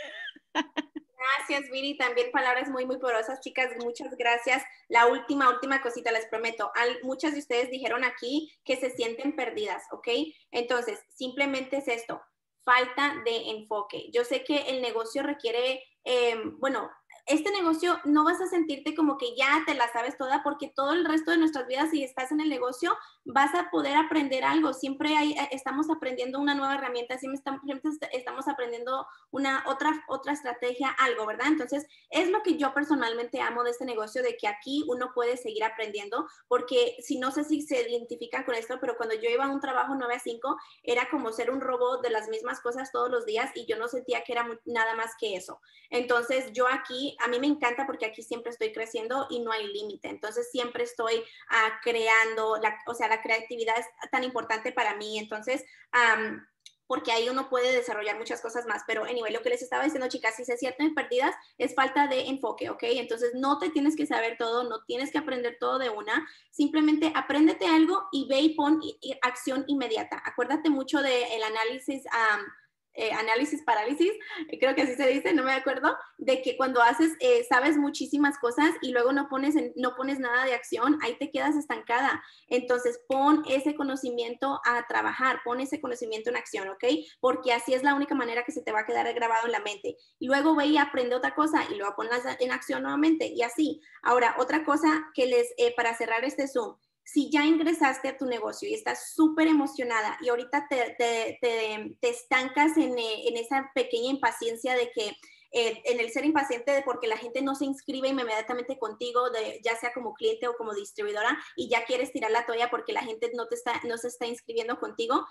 Gracias, Viri. También palabras muy, muy poderosas, chicas. Muchas gracias. La última, última cosita, les prometo. Al, muchas de ustedes dijeron aquí que se sienten perdidas, ¿ok? Entonces, simplemente es esto, falta de enfoque. Yo sé que el negocio requiere, eh, bueno, este negocio no vas a sentirte como que ya te la sabes toda porque todo el resto de nuestras vidas, si estás en el negocio, vas a poder aprender algo. Siempre hay, estamos aprendiendo una nueva herramienta, siempre estamos aprendiendo una otra, otra estrategia, algo, ¿verdad? Entonces, es lo que yo personalmente amo de este negocio, de que aquí uno puede seguir aprendiendo, porque si no sé si se identifican con esto, pero cuando yo iba a un trabajo nueve a cinco, era como ser un robot de las mismas cosas todos los días y yo no sentía que era muy, nada más que eso. Entonces, yo aquí, a mí me encanta porque aquí siempre estoy creciendo y no hay límite. Entonces, siempre estoy uh, creando, la, o sea, la creatividad es tan importante para mí. Entonces, um, porque ahí uno puede desarrollar muchas cosas más. Pero, anyway, lo que les estaba diciendo, chicas, si se sienten perdidas, es falta de enfoque, ¿ok? Entonces, no te tienes que saber todo, no tienes que aprender todo de una. Simplemente apréndete algo y ve y pon y, y acción inmediata. Acuérdate mucho del análisis um, eh, análisis parálisis, creo que así se dice, no me acuerdo, de que cuando haces, eh, sabes muchísimas cosas y luego no pones, en, no pones nada de acción, ahí te quedas estancada. Entonces pon ese conocimiento a trabajar, pon ese conocimiento en acción, ¿ok? Porque así es la única manera que se te va a quedar grabado en la mente. Y luego ve y aprende otra cosa y luego ponlas en acción nuevamente y así. Ahora, otra cosa que les, eh, para cerrar este Zoom, si ya ingresaste a tu negocio y estás súper emocionada y ahorita te, te, te, te estancas en, en esa pequeña impaciencia de que, eh, en el ser impaciente de porque la gente no se inscribe inmediatamente contigo, de, ya sea como cliente o como distribuidora, y ya quieres tirar la toalla porque la gente no, te está, no se está inscribiendo contigo,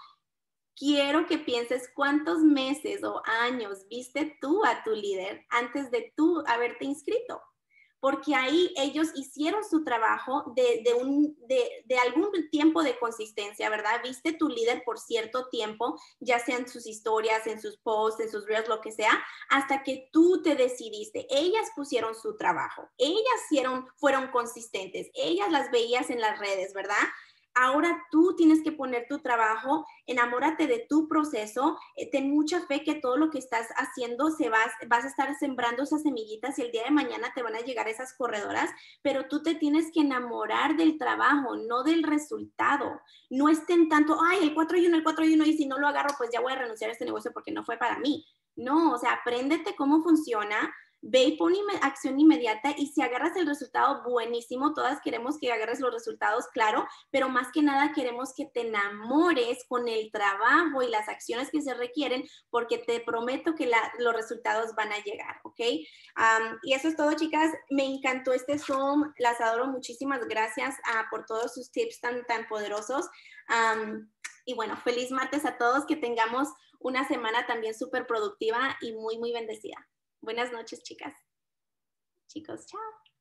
quiero que pienses cuántos meses o años viste tú a tu líder antes de tú haberte inscrito. Porque ahí ellos hicieron su trabajo de, de, un, de, de algún tiempo de consistencia, ¿verdad? Viste tu líder por cierto tiempo, ya sea en sus historias, en sus posts, en sus reels, lo que sea, hasta que tú te decidiste. Ellas pusieron su trabajo, ellas hicieron, fueron consistentes, ellas las veías en las redes, ¿verdad? Ahora tú tienes que poner tu trabajo, enamórate de tu proceso, eh, ten mucha fe que todo lo que estás haciendo se vas, vas a estar sembrando esas semillitas y el día de mañana te van a llegar esas corredoras, pero tú te tienes que enamorar del trabajo, no del resultado. No estén tanto, ay, el cuatro y uno, el cuatro y uno, y si no lo agarro, pues ya voy a renunciar a este negocio porque no fue para mí. No, o sea, apréndete cómo funciona, ve y pon acción inmediata y si agarras el resultado, buenísimo, todas queremos que agarres los resultados, claro, pero más que nada queremos que te enamores con el trabajo y las acciones que se requieren porque te prometo que la, los resultados van a llegar, ¿ok? Um, y eso es todo, chicas. Me encantó este Zoom, las adoro, muchísimas gracias uh, por todos sus tips tan, tan poderosos. Um, y bueno, feliz martes a todos, que tengamos una semana también súper productiva y muy, muy bendecida. Buenas noches, chicas. Chicos, chao.